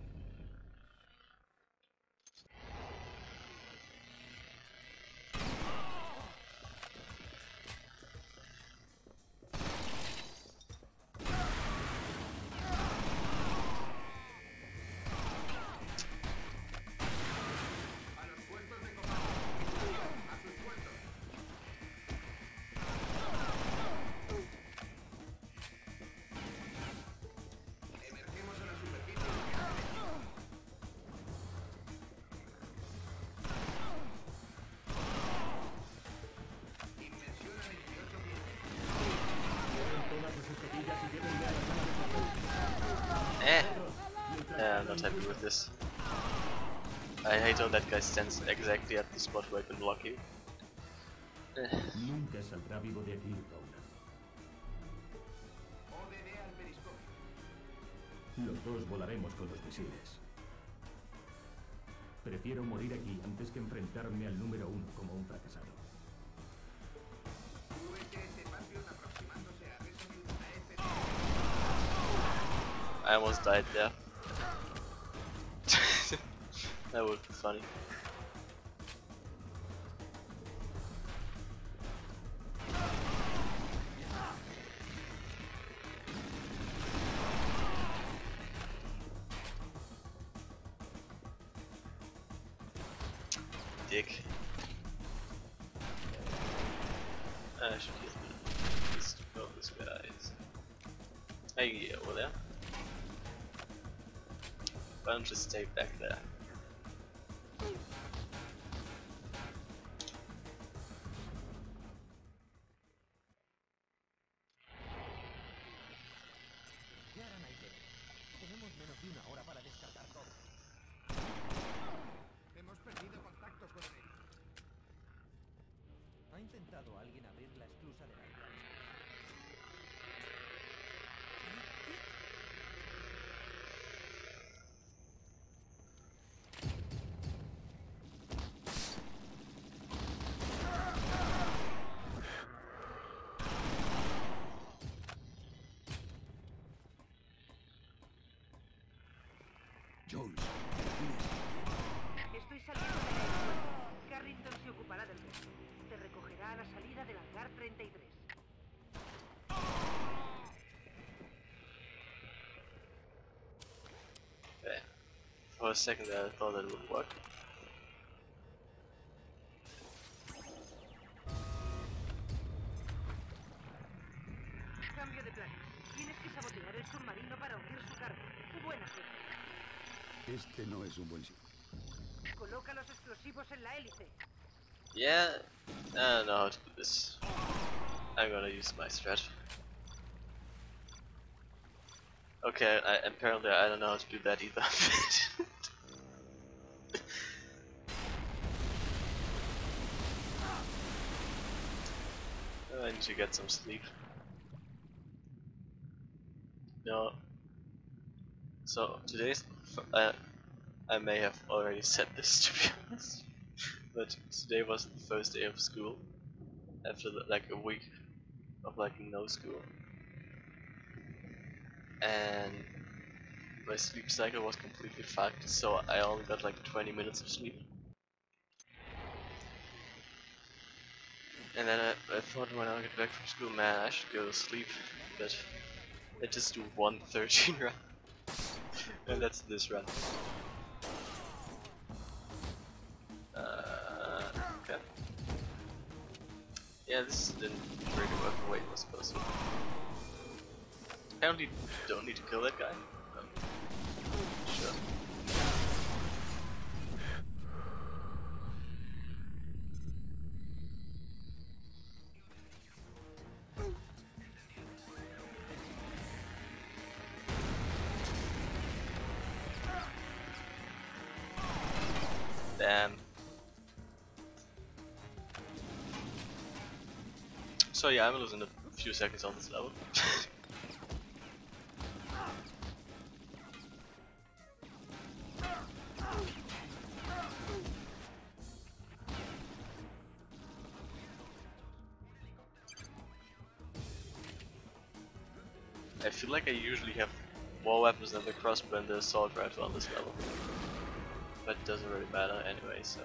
Eh. Yeah, I'm not happy with this. I hate how that guy stands exactly at the spot where I can block you. Eh. Nunca saldrá vivo de aquí, Rowland. Los dos volaremos con los misiles. Prefiero morir aquí antes que enfrentarme al número uno como un fracasado. I almost died there. That would be funny. Dick. I should use this to kill this guys. Hey, over there. Why don't you stay back there? Tenemos menos de una hora para descartar todo. Hemos perdido contactos con él. ¿Ha intentado alguien abrir la esclusa del aire? Jones. Estoy saliendo del aeropuerto. Carrington se ocupará del resto. Te recogerá a la salida del hangar treinta y tres. Okay. For a second there, I thought that would work. Cambio de plan. Tienes que sabotear el submarino para hundir su carga. Buena suerte. Este no es un buen sitio. Coloca los explosivos en la hélice. Yeah, I don't know how to do this. I'm gonna use my strat. Okay, I, apparently I don't know how to do that either. I need to get some sleep. No. So today's uh, I may have already said this to be honest, but today was the first day of school after the, like a week of like no school, and my sleep cycle was completely fucked. So I only got like twenty minutes of sleep. And then I, I thought when I get back from school, man, I should go to sleep, but I just do one thirteen run, and that's this run. Uh, okay. Yeah, this didn't really work the way it was supposed to. Apparently, don't need to kill that guy. Um, sure. Damn. So yeah, I'm losing a few seconds on this level. I feel like I usually have more weapons than the crossbow and the assault rifle on this level. But it doesn't really matter anyway, so.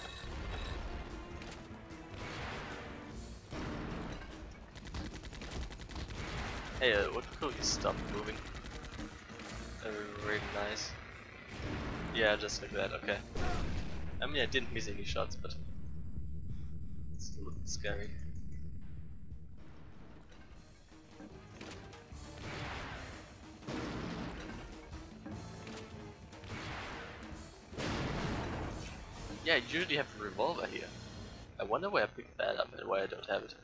Hey, uh, what could you stop moving? Uh, really nice. Yeah, just like that, okay. I mean, I didn't miss any shots, but it's still a little scary. Yeah, I usually have a revolver here. I wonder where I picked that up and why I don't have it.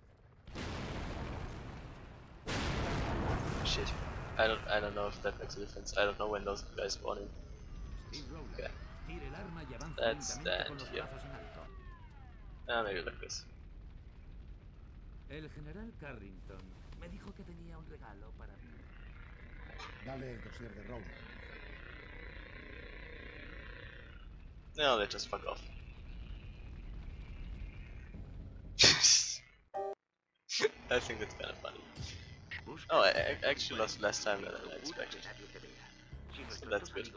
Shit. I don't I don't know if that makes a difference. I don't know when those guys spawn in. Okay. Let's stand here. Ah, maybe like this. El general Carrington me dijo que tenía un regalo para mí. Dale el dossier de Rowland. No, they just fuck off. I think that's kind of funny. Oh, I, I actually lost less time than I expected. So that's good.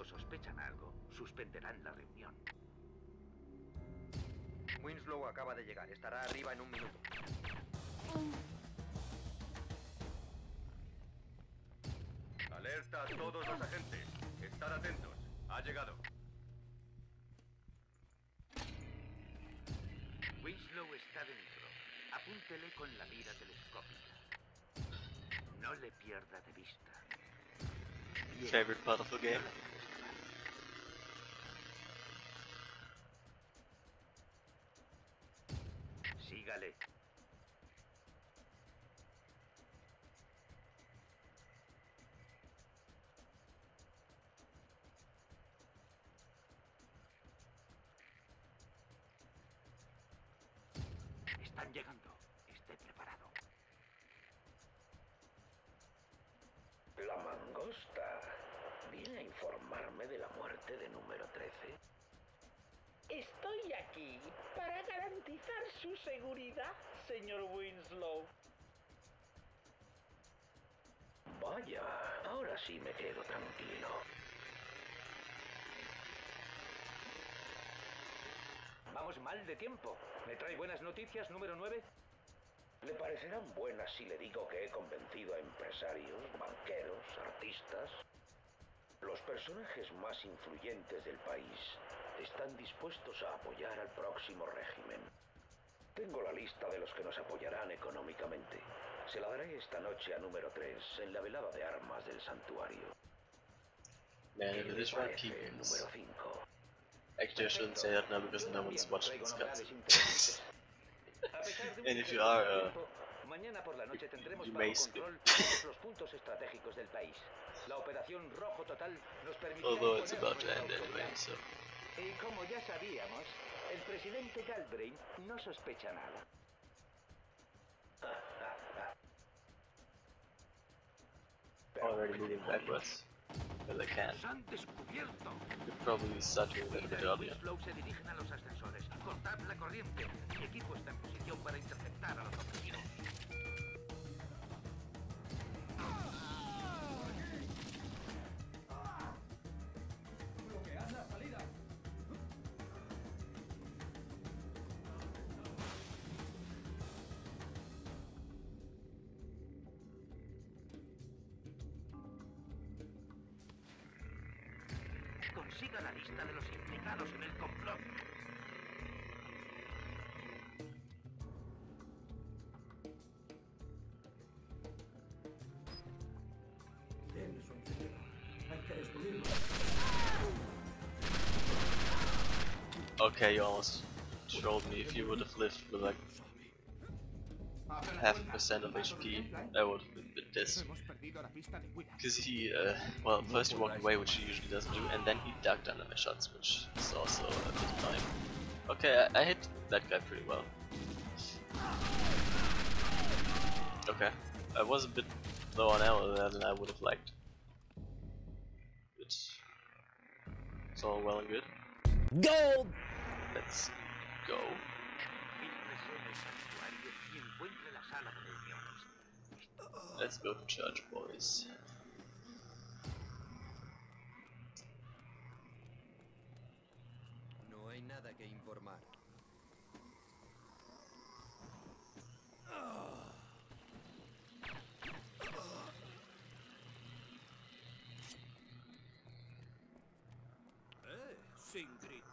Winslow acaba de llegar, estará arriba en un minuto. Alerta a todos los agentes. Estar atentos. Ha llegado. Winslow está dentro. Apúntele con la mira telescópica. No le pierda de vista. Bien. Favorite part of the game. Sígale. Están llegando. Esté preparado. La mangosta. ¿Viene a informarme de la muerte de número trece? Estoy aquí para garantizar su seguridad, señor Winslow. Vaya, ahora sí me quedo tranquilo. Vamos mal de tiempo. ¿Me trae buenas noticias, número nueve? ¿Le parecerán buenas si le digo que he convencido a empresarios, banqueros, artistas? Los personajes más influyentes del país están dispuestos a apoyar al próximo régimen. Tengo la lista de los que nos apoyarán económicamente. Se la daré esta noche a número tres en la velada de armas del santuario. Man, if this right keep número cinco. Actually, I shouldn't say that now because no one's watching this cuts. And if you are, uh, Mañana por la noche tendremos you bajo may skip. control todos los puntos estratégicos del país. La operación Rojo Total nos permitirá Although it's imponer about to end nuestra anyway, autoridad. so. Y como ya sabíamos, el presidente Galbraith no sospecha nada. Already moving backwards. Well, I can. Han descubierto. Could probably start a little bit earlier. Winslow se dirigen a los ascensores. Cortad la corriente. Mi equipo está en posición para interceptar a los objetivos. Bloquead la salida. consiga la lista de los implicados en el complot. Denme su encendedor. Hay que destruirlo. Okay, you almost trolled me. If you would have lived with like half a percent of H P, I would have been a bit pissed. Because he, uh, well, first he walked away, which he usually doesn't do, and then he ducked under my shots, which is also a bit annoying. Okay, I, I hit that guy pretty well. Okay, I was a bit low on ammo there than I would have liked. But it's all well and good. Go! Let's go. Let's go to church, boys. No hay nada que informar. Eh, Singrid.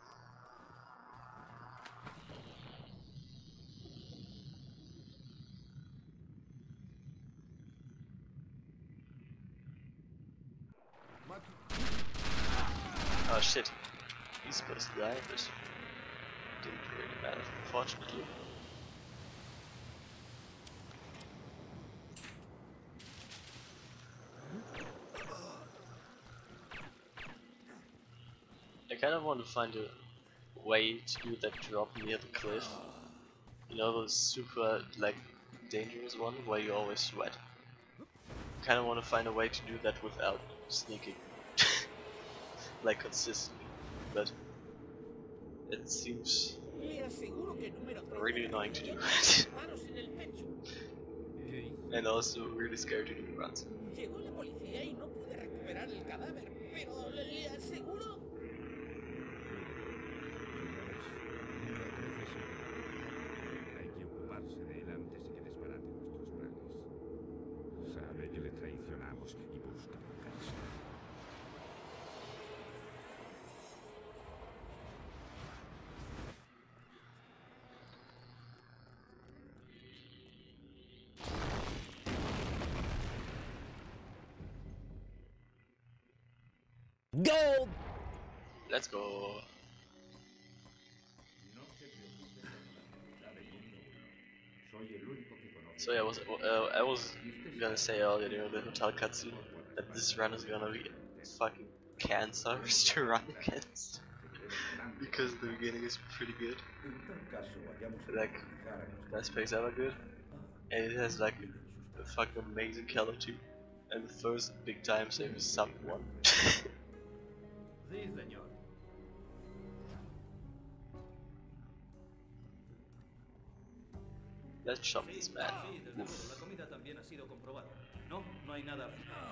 Oh shit, he's supposed to die, but didn't really matter, unfortunately. I kind of want to find a way to do that drop near the cliff. You know, those super, like, dangerous one where you always sweat. I kind of want to find a way to do that without sneaking. Like consistently, but it seems really annoying to do and also really scary to do runs. Llegó la policía y no pude recuperar el cadáver, pero le aseguro. Hay que ocuparse de él antes de que desbarate nuestros planes. Sabe que le traicionamos y busca venganza. Go! Let's go. So yeah, I was uh, I was gonna say earlier during the hotel cutscene that this run is gonna be fucking cancerous to run against because the beginning is pretty good, like best pace ever good, and it has like a fucking amazing killer too, and the first big time save is sub one. Sí, señor. Let's shop this man. Sí, desde luego, la comida también ha sido comprobada. No, no hay nada.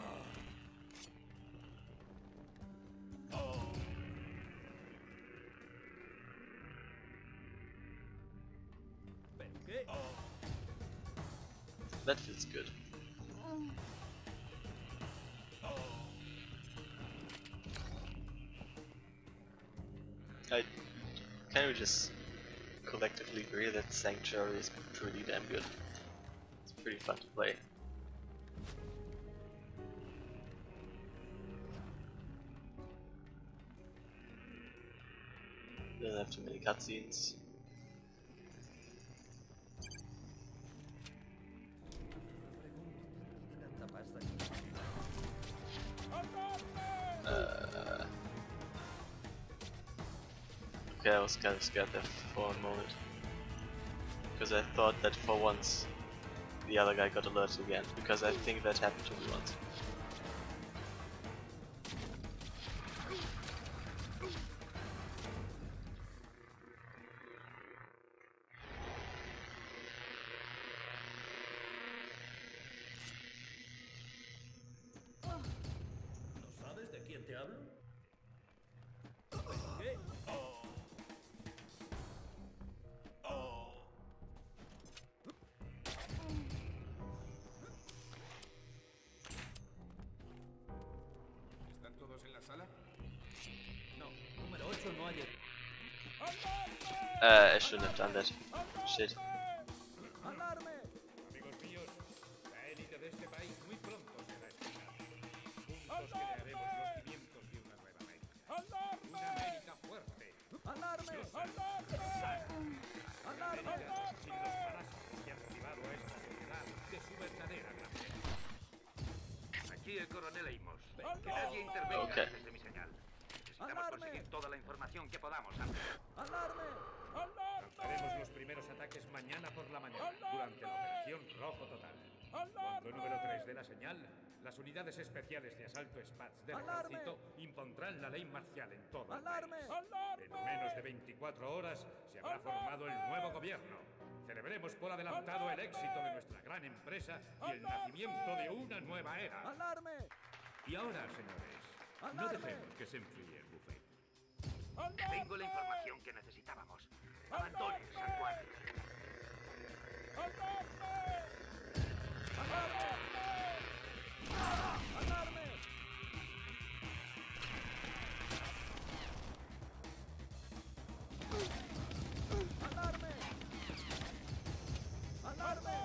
¿Pero qué? That feels good. I can we just collectively agree that Sanctuary is pretty damn good. It's pretty fun to play. Doesn't have too many cutscenes. Uh, okay, I was kind of scared there for a moment. Because I thought that for once the other guy got alerted again. Because I think that happened to me once. ¿No sabes de quién te hablo? ¿Qué? ¿Están todos en la sala? No, Uh, I shouldn't have done that. Shit. Amigos míos, la élite de este país muy pronto será escuchada. Juntos crearemos los cimientos de una nueva América. Una América fuerte. ¡Alarme! ¡Alarme! Una América sin los parásitos que han privado a esta sociedad de su verdadera grandeza. Aquí el coronel Amos. Que nadie intervenga Okay. antes de mi señal. Necesitamos conseguir toda la información que podamos antes. ¡Alarme! Lanzaremos los primeros ataques mañana por la mañana, durante la operación Rojo Total. Cuando número tres de la señal, las unidades especiales de asalto SPATS del ¡Alarme! ejército impondrán la ley marcial en todo el ¡Alarme! país. En menos de veinticuatro horas se habrá formado el nuevo gobierno. Celebremos por adelantado el éxito de nuestra gran empresa y el nacimiento de una nueva era. ¡Alarme! Y ahora, señores, no dejemos que se enfríe el buffet. Tengo la información que necesitábamos. Abandone el santuario. ¡Alarme! ¡Alarme! ¡Alarme!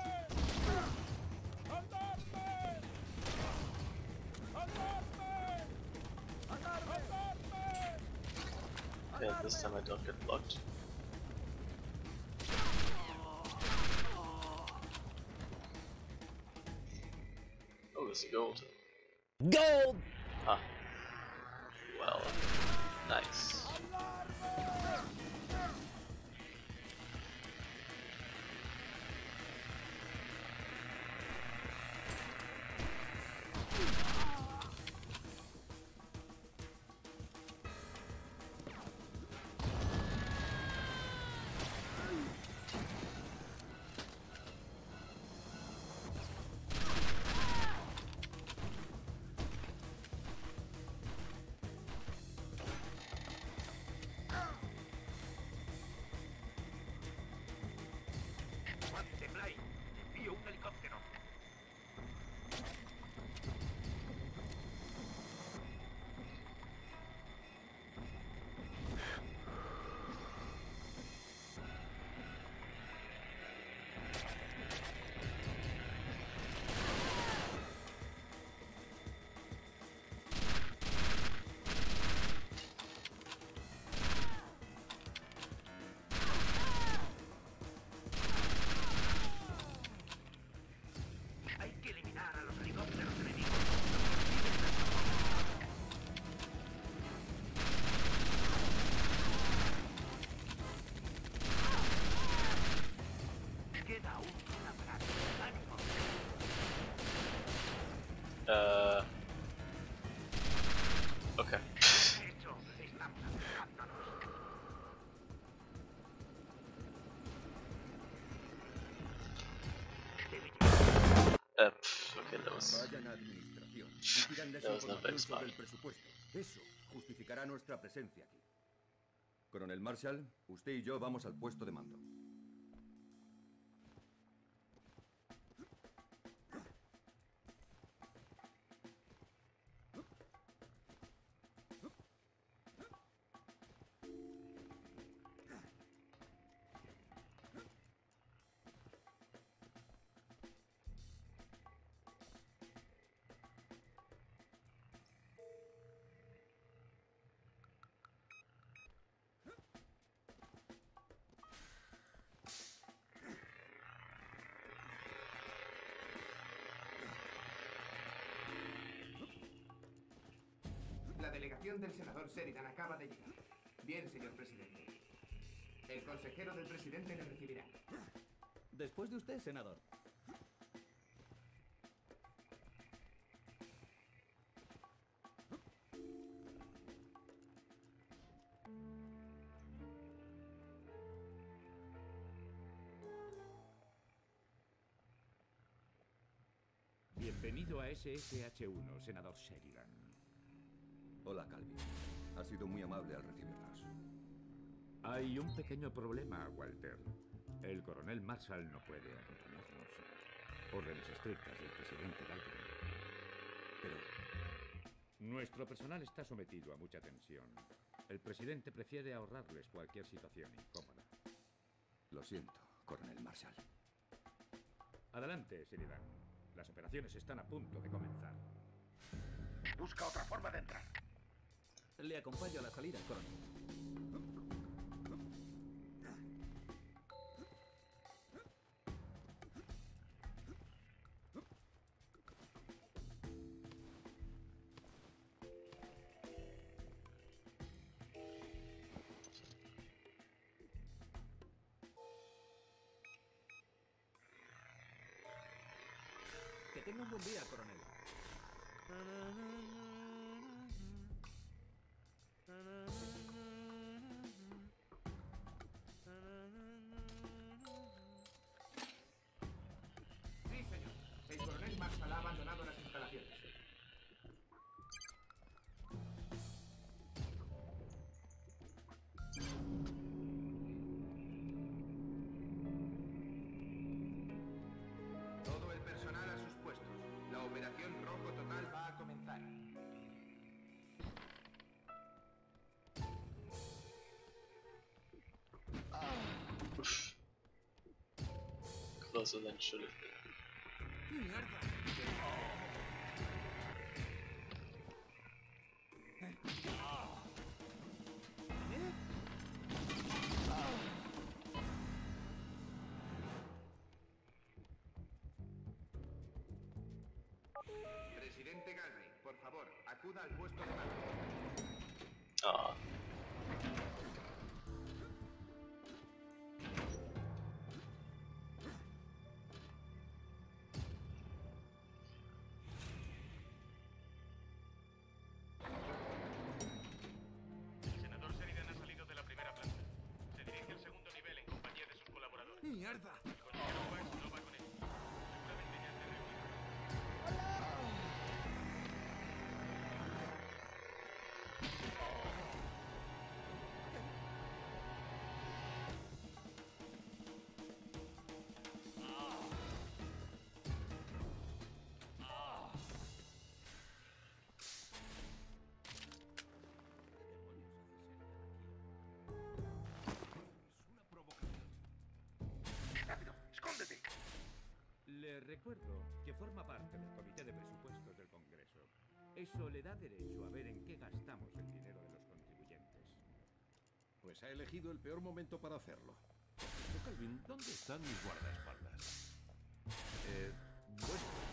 Okay, this time I don't get blocked. Oh, there's gold. Gold! Ah. Well, nice. Templay, envío un helicóptero. Hay que eliminar a los helicópteros enemigos. Queda aún una frase. ¡Ánimo! Uh. Okay. De hecho, estamos acercándonos. Uh, pff, okay, that was. Vayan a administración y pídanles That was not very información smart. sobre el presupuesto. Eso justificará nuestra presencia aquí. Coronel Marshall, usted y yo vamos al puesto de mando. La delegación del senador Sheridan acaba de llegar. Bien, señor presidente. El consejero del presidente le recibirá. Después de usted, senador. Bienvenido a S S H uno, senador Sheridan. Hola, Calvin. Ha sido muy amable al recibirnos. Hay un pequeño problema, Walter. El coronel Marshall no puede acompañarnos. Órdenes estrictas del presidente Galbraith. Pero nuestro personal está sometido a mucha tensión. El presidente prefiere ahorrarles cualquier situación incómoda. Lo siento, coronel Marshall. Adelante, Sheridan. Las operaciones están a punto de comenzar. Busca otra forma de entrar. Le acompaño a la salida, coronel. Que tenga un buen día, coronel. Sí, señor. El coronel Marshall ha abandonado las instalaciones. Todo el personal a sus puestos. La operación Rojo Total va a comenzar. Closer than it should have been. Presidente Galbraith, por favor, acuda al puesto de mando. Ah. El senador Sheridan ha salido de la primera planta. Se dirige al segundo nivel en compañía de sus colaboradores. ¡Mierda! El consejero West no va con él. Seguramente ya se reunido. ¡Rápido! ¡Escóndete! Le recuerdo que forma parte del Comité de Presupuestos del Congreso. Eso le da derecho a ver en qué gastamos el dinero de los contribuyentes. Pues ha elegido el peor momento para hacerlo. Doctor Calvin, ¿dónde están mis guardaespaldas? Eh, bueno,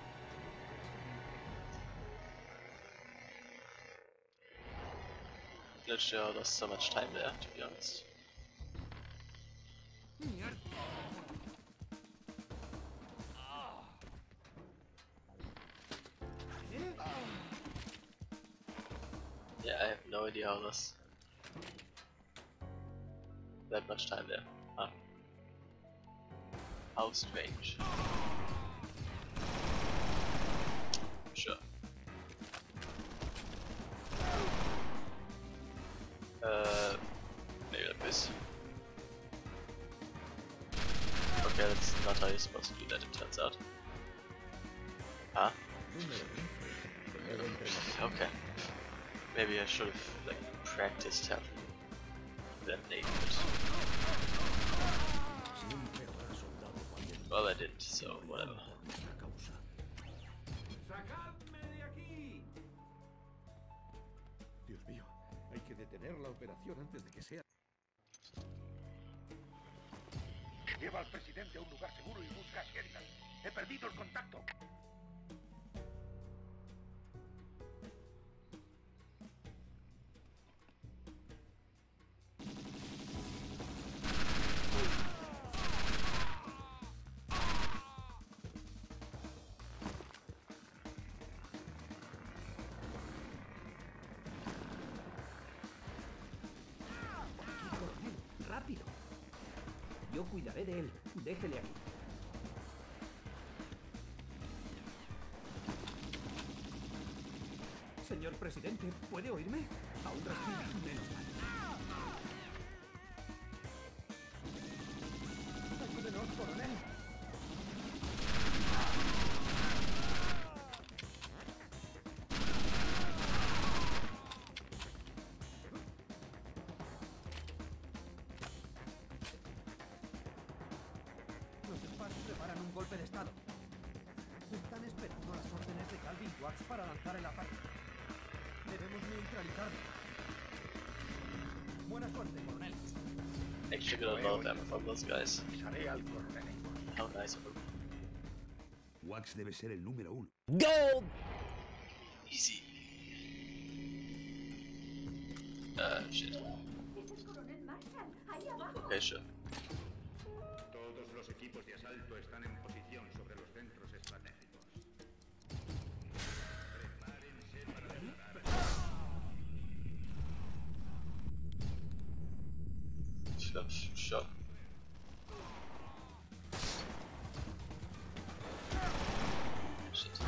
Literally, I lost so much time there, to be honest. Yeah, I have no idea how this. That much time there. Huh. How strange. Sure. Uh, maybe like this. Okay, that's not how you're supposed to do that, it turns out. Huh? Okay. Maybe I should have like practiced having that naked. Well, I didn't, so whatever. ¡Sacadme de aquí! Dios mío, hay que detener la operación antes de que sea... Lleva al presidente a un lugar seguro y busca a Sheridan. He perdido el contacto. ¡Rápido! Yo cuidaré de él. Déjele aquí. Señor presidente, ¿puede oírme? Aún respira. Menos mal. ¡Ayúdenos, coronel! preparan un golpe de estado. Están esperando las órdenes de Calvin Wax para lanzar el ataque. Debemos neutralizarlo. Buena suerte, coronel. Actually got a lot of them from those guys. How nice of them. Wax debe ser el número uno. Go! Easy. Uh, shit. Okay, sure. Todos los equipos de asalto están en posición sobre los centros estratégicos. Prepárense para disparar. Sure, sure. Shit.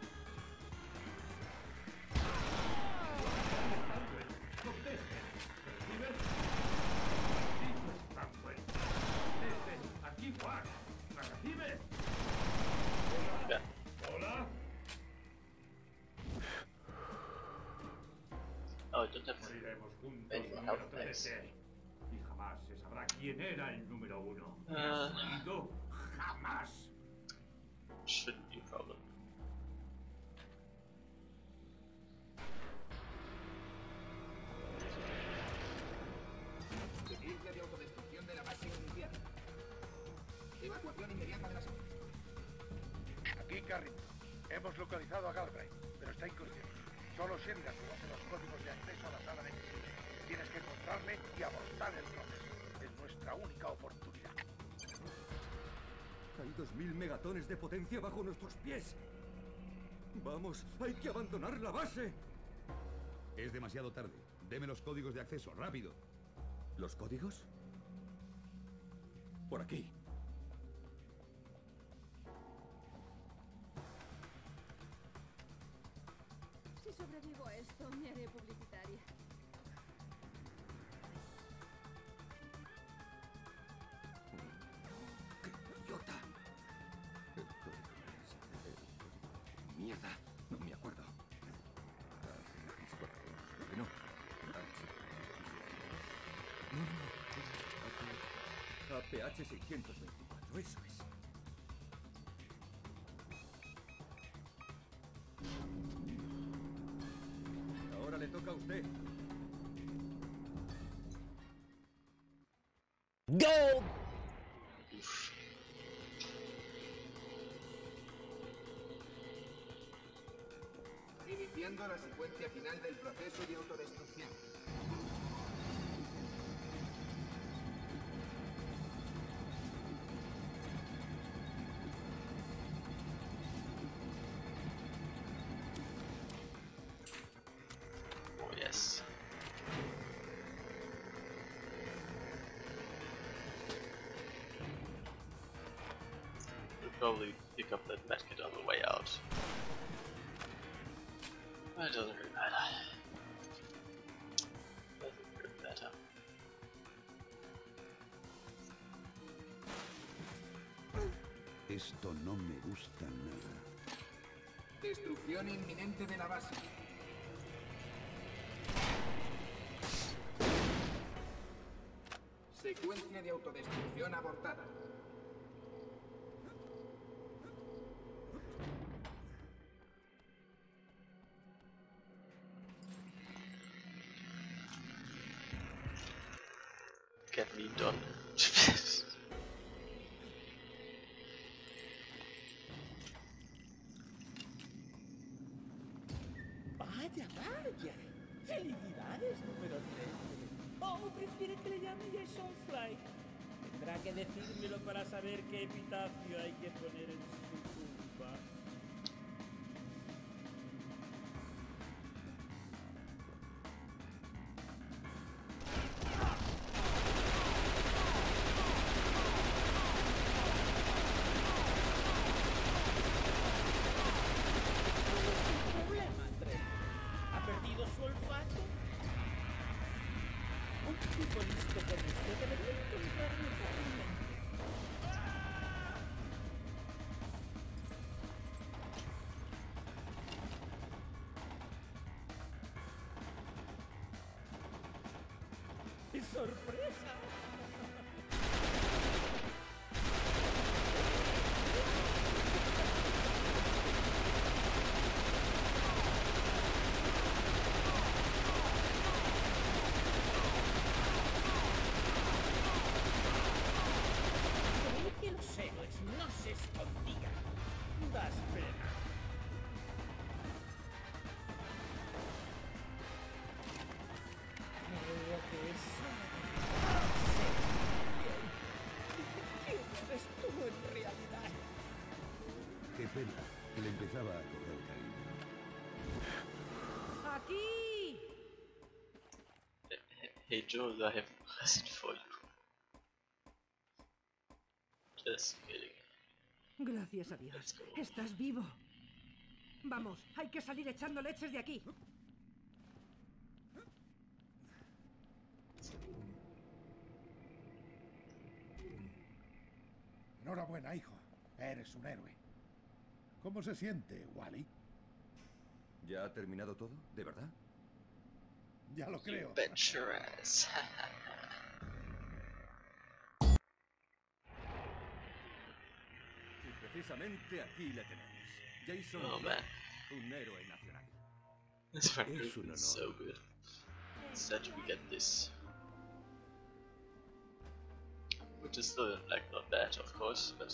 Yeah. Oh, I don't have any more health packs. Y jamás se sabrá quién era el número uno. Uh, ¿Oído? Jamás. Shouldn't be a problem. Secuencia de autodestrucción de la base inicial. Evacuación inmediata de la zona. Aquí, Carrington. Hemos localizado a Galbraith, pero está inconsciente. Solo Sheridan conoce los códigos de acceso a la sala de crisis. Tienes que encontrarle y abortar el proceso. Es nuestra única oportunidad. Hay dos mil megatones de potencia bajo nuestros pies. Vamos, hay que abandonar la base. Es demasiado tarde. Deme los códigos de acceso, rápido. ¿Los códigos? Por aquí. Si sobrevivo a esto, me haré publicitaria. ¡Idiota! Mierda, no me acuerdo. No. No, no. A P H seiscientos veinticuatro, eso es. Ahora le toca a usted. Go! Iniciando la secuencia final del proceso de autodestrucción. Oh, yes. We'll probably pick up that medkit on the way out. But it doesn't really matter. Doesn't really matter. Esto no me gusta nada. Destrucción inminente de la base. Secuencia de autodestrucción abortada. Get me done. Vaya, vaya. Felicidades, número trece. Oh, prefiere que le llame Jason Fly. Tendrá que decírmelo para saber qué epitafio hay que poner en su tumba. ¡Sorpresa! eres tú en realidad. Qué pena, que le empezaba a coger cariño. ¡Aquí! Hey Joe, I have a present for you. Just kidding. Gracias a Dios. Estás vivo. Vamos, hay que salir echando leches de aquí. Enhorabuena, hijo. Eres un héroe. ¿Cómo se siente, Wally? ¿Ya ha terminado todo? ¿De verdad? Ya lo creo. Adventurers. Y precisamente aquí le tenemos. Jason Oh, Fly, man. un héroe nacional. This one Es un is so good. Sad we get this. Which is still like not bad, of course, but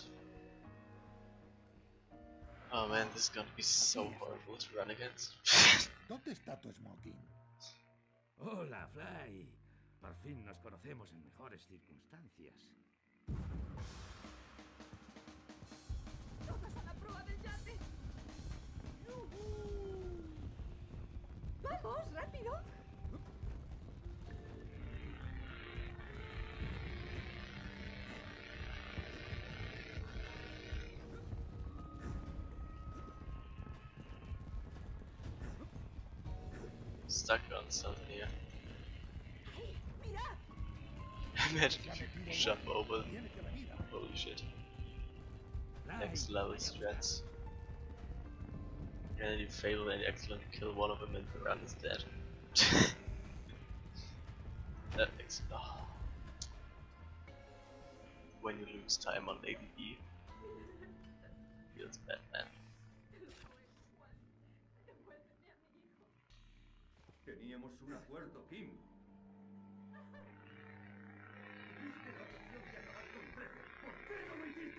oh man, this is gonna be so horrible to run against. ¿Dónde está tu smoking? Hola, Fly. Por fin nos conocemos en mejores circunstancias. ¡Todos a la proa del yate! ¡Vamos, rápido! Stuck on something here. ¡Mira! Imagine if you could jump over. Holy shit. Next level strats. And then you fail and you accidentally kill one of them and the run is dead. That makes oh. When you lose time on A V P, feels bad, man. Teníamos un acuerdo, Kim. Tuviste la ocasión de acabar con trece. ¿Por qué no lo hiciste?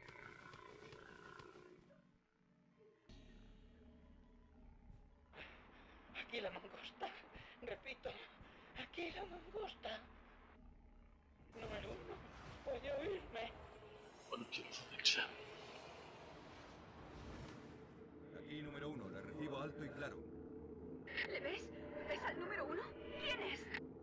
Aquí la mangosta. Repito, aquí la mangosta. Número uno, puede oírme. What a beautiful picture. Aquí, número uno, le recibo alto y claro. ¿Le ves? ¿Ves al número uno? ¿Quién es?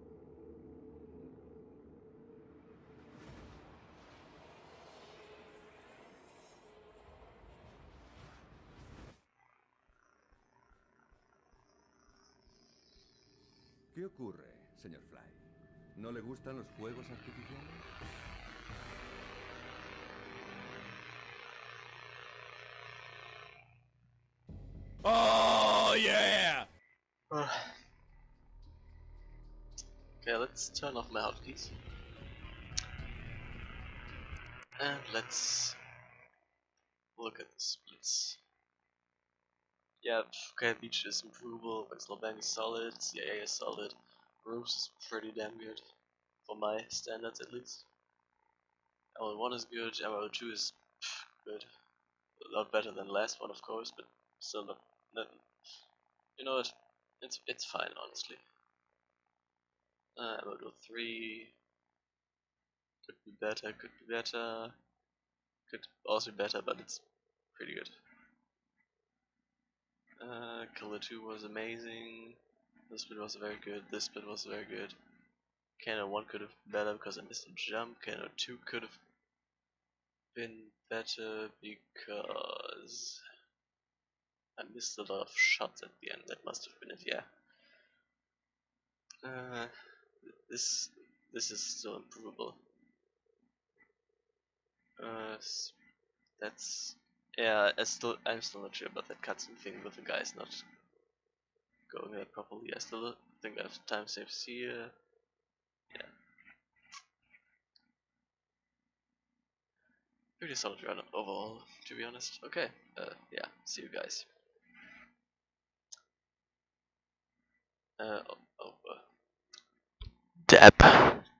¿Qué ocurre, señor Fly? ¿No le gustan los fuegos artificiales? Oh yeah! Okay, let's turn off my hotkeys. And let's look at the splits. Yeah, okay, Beach is improvable, Vexel Bank is solid, C I A is solid, Roofs is pretty damn good, for my standards at least. M L one is good, M L two is pff, good. A lot better than last one, of course, but still not, not you know what, it's, it's fine, honestly. Uh, M L three could be better, could be better, could also be better, but it's pretty good. Uh, Killer two was amazing, this bit was very good, this bit was very good. Kano one could have been better because I missed a jump, Kano two could have been better because I missed a lot of shots at the end, that must have been it, yeah. Uh, this this is still improvable. Uh, that's yeah. I still I'm still not sure about that cutscene thing with the guys not going there properly. I still think I have time saves here. Yeah. Pretty solid run overall, to be honest. Okay. Uh, yeah. See you guys. Uh, oh, oh, uh. Dab.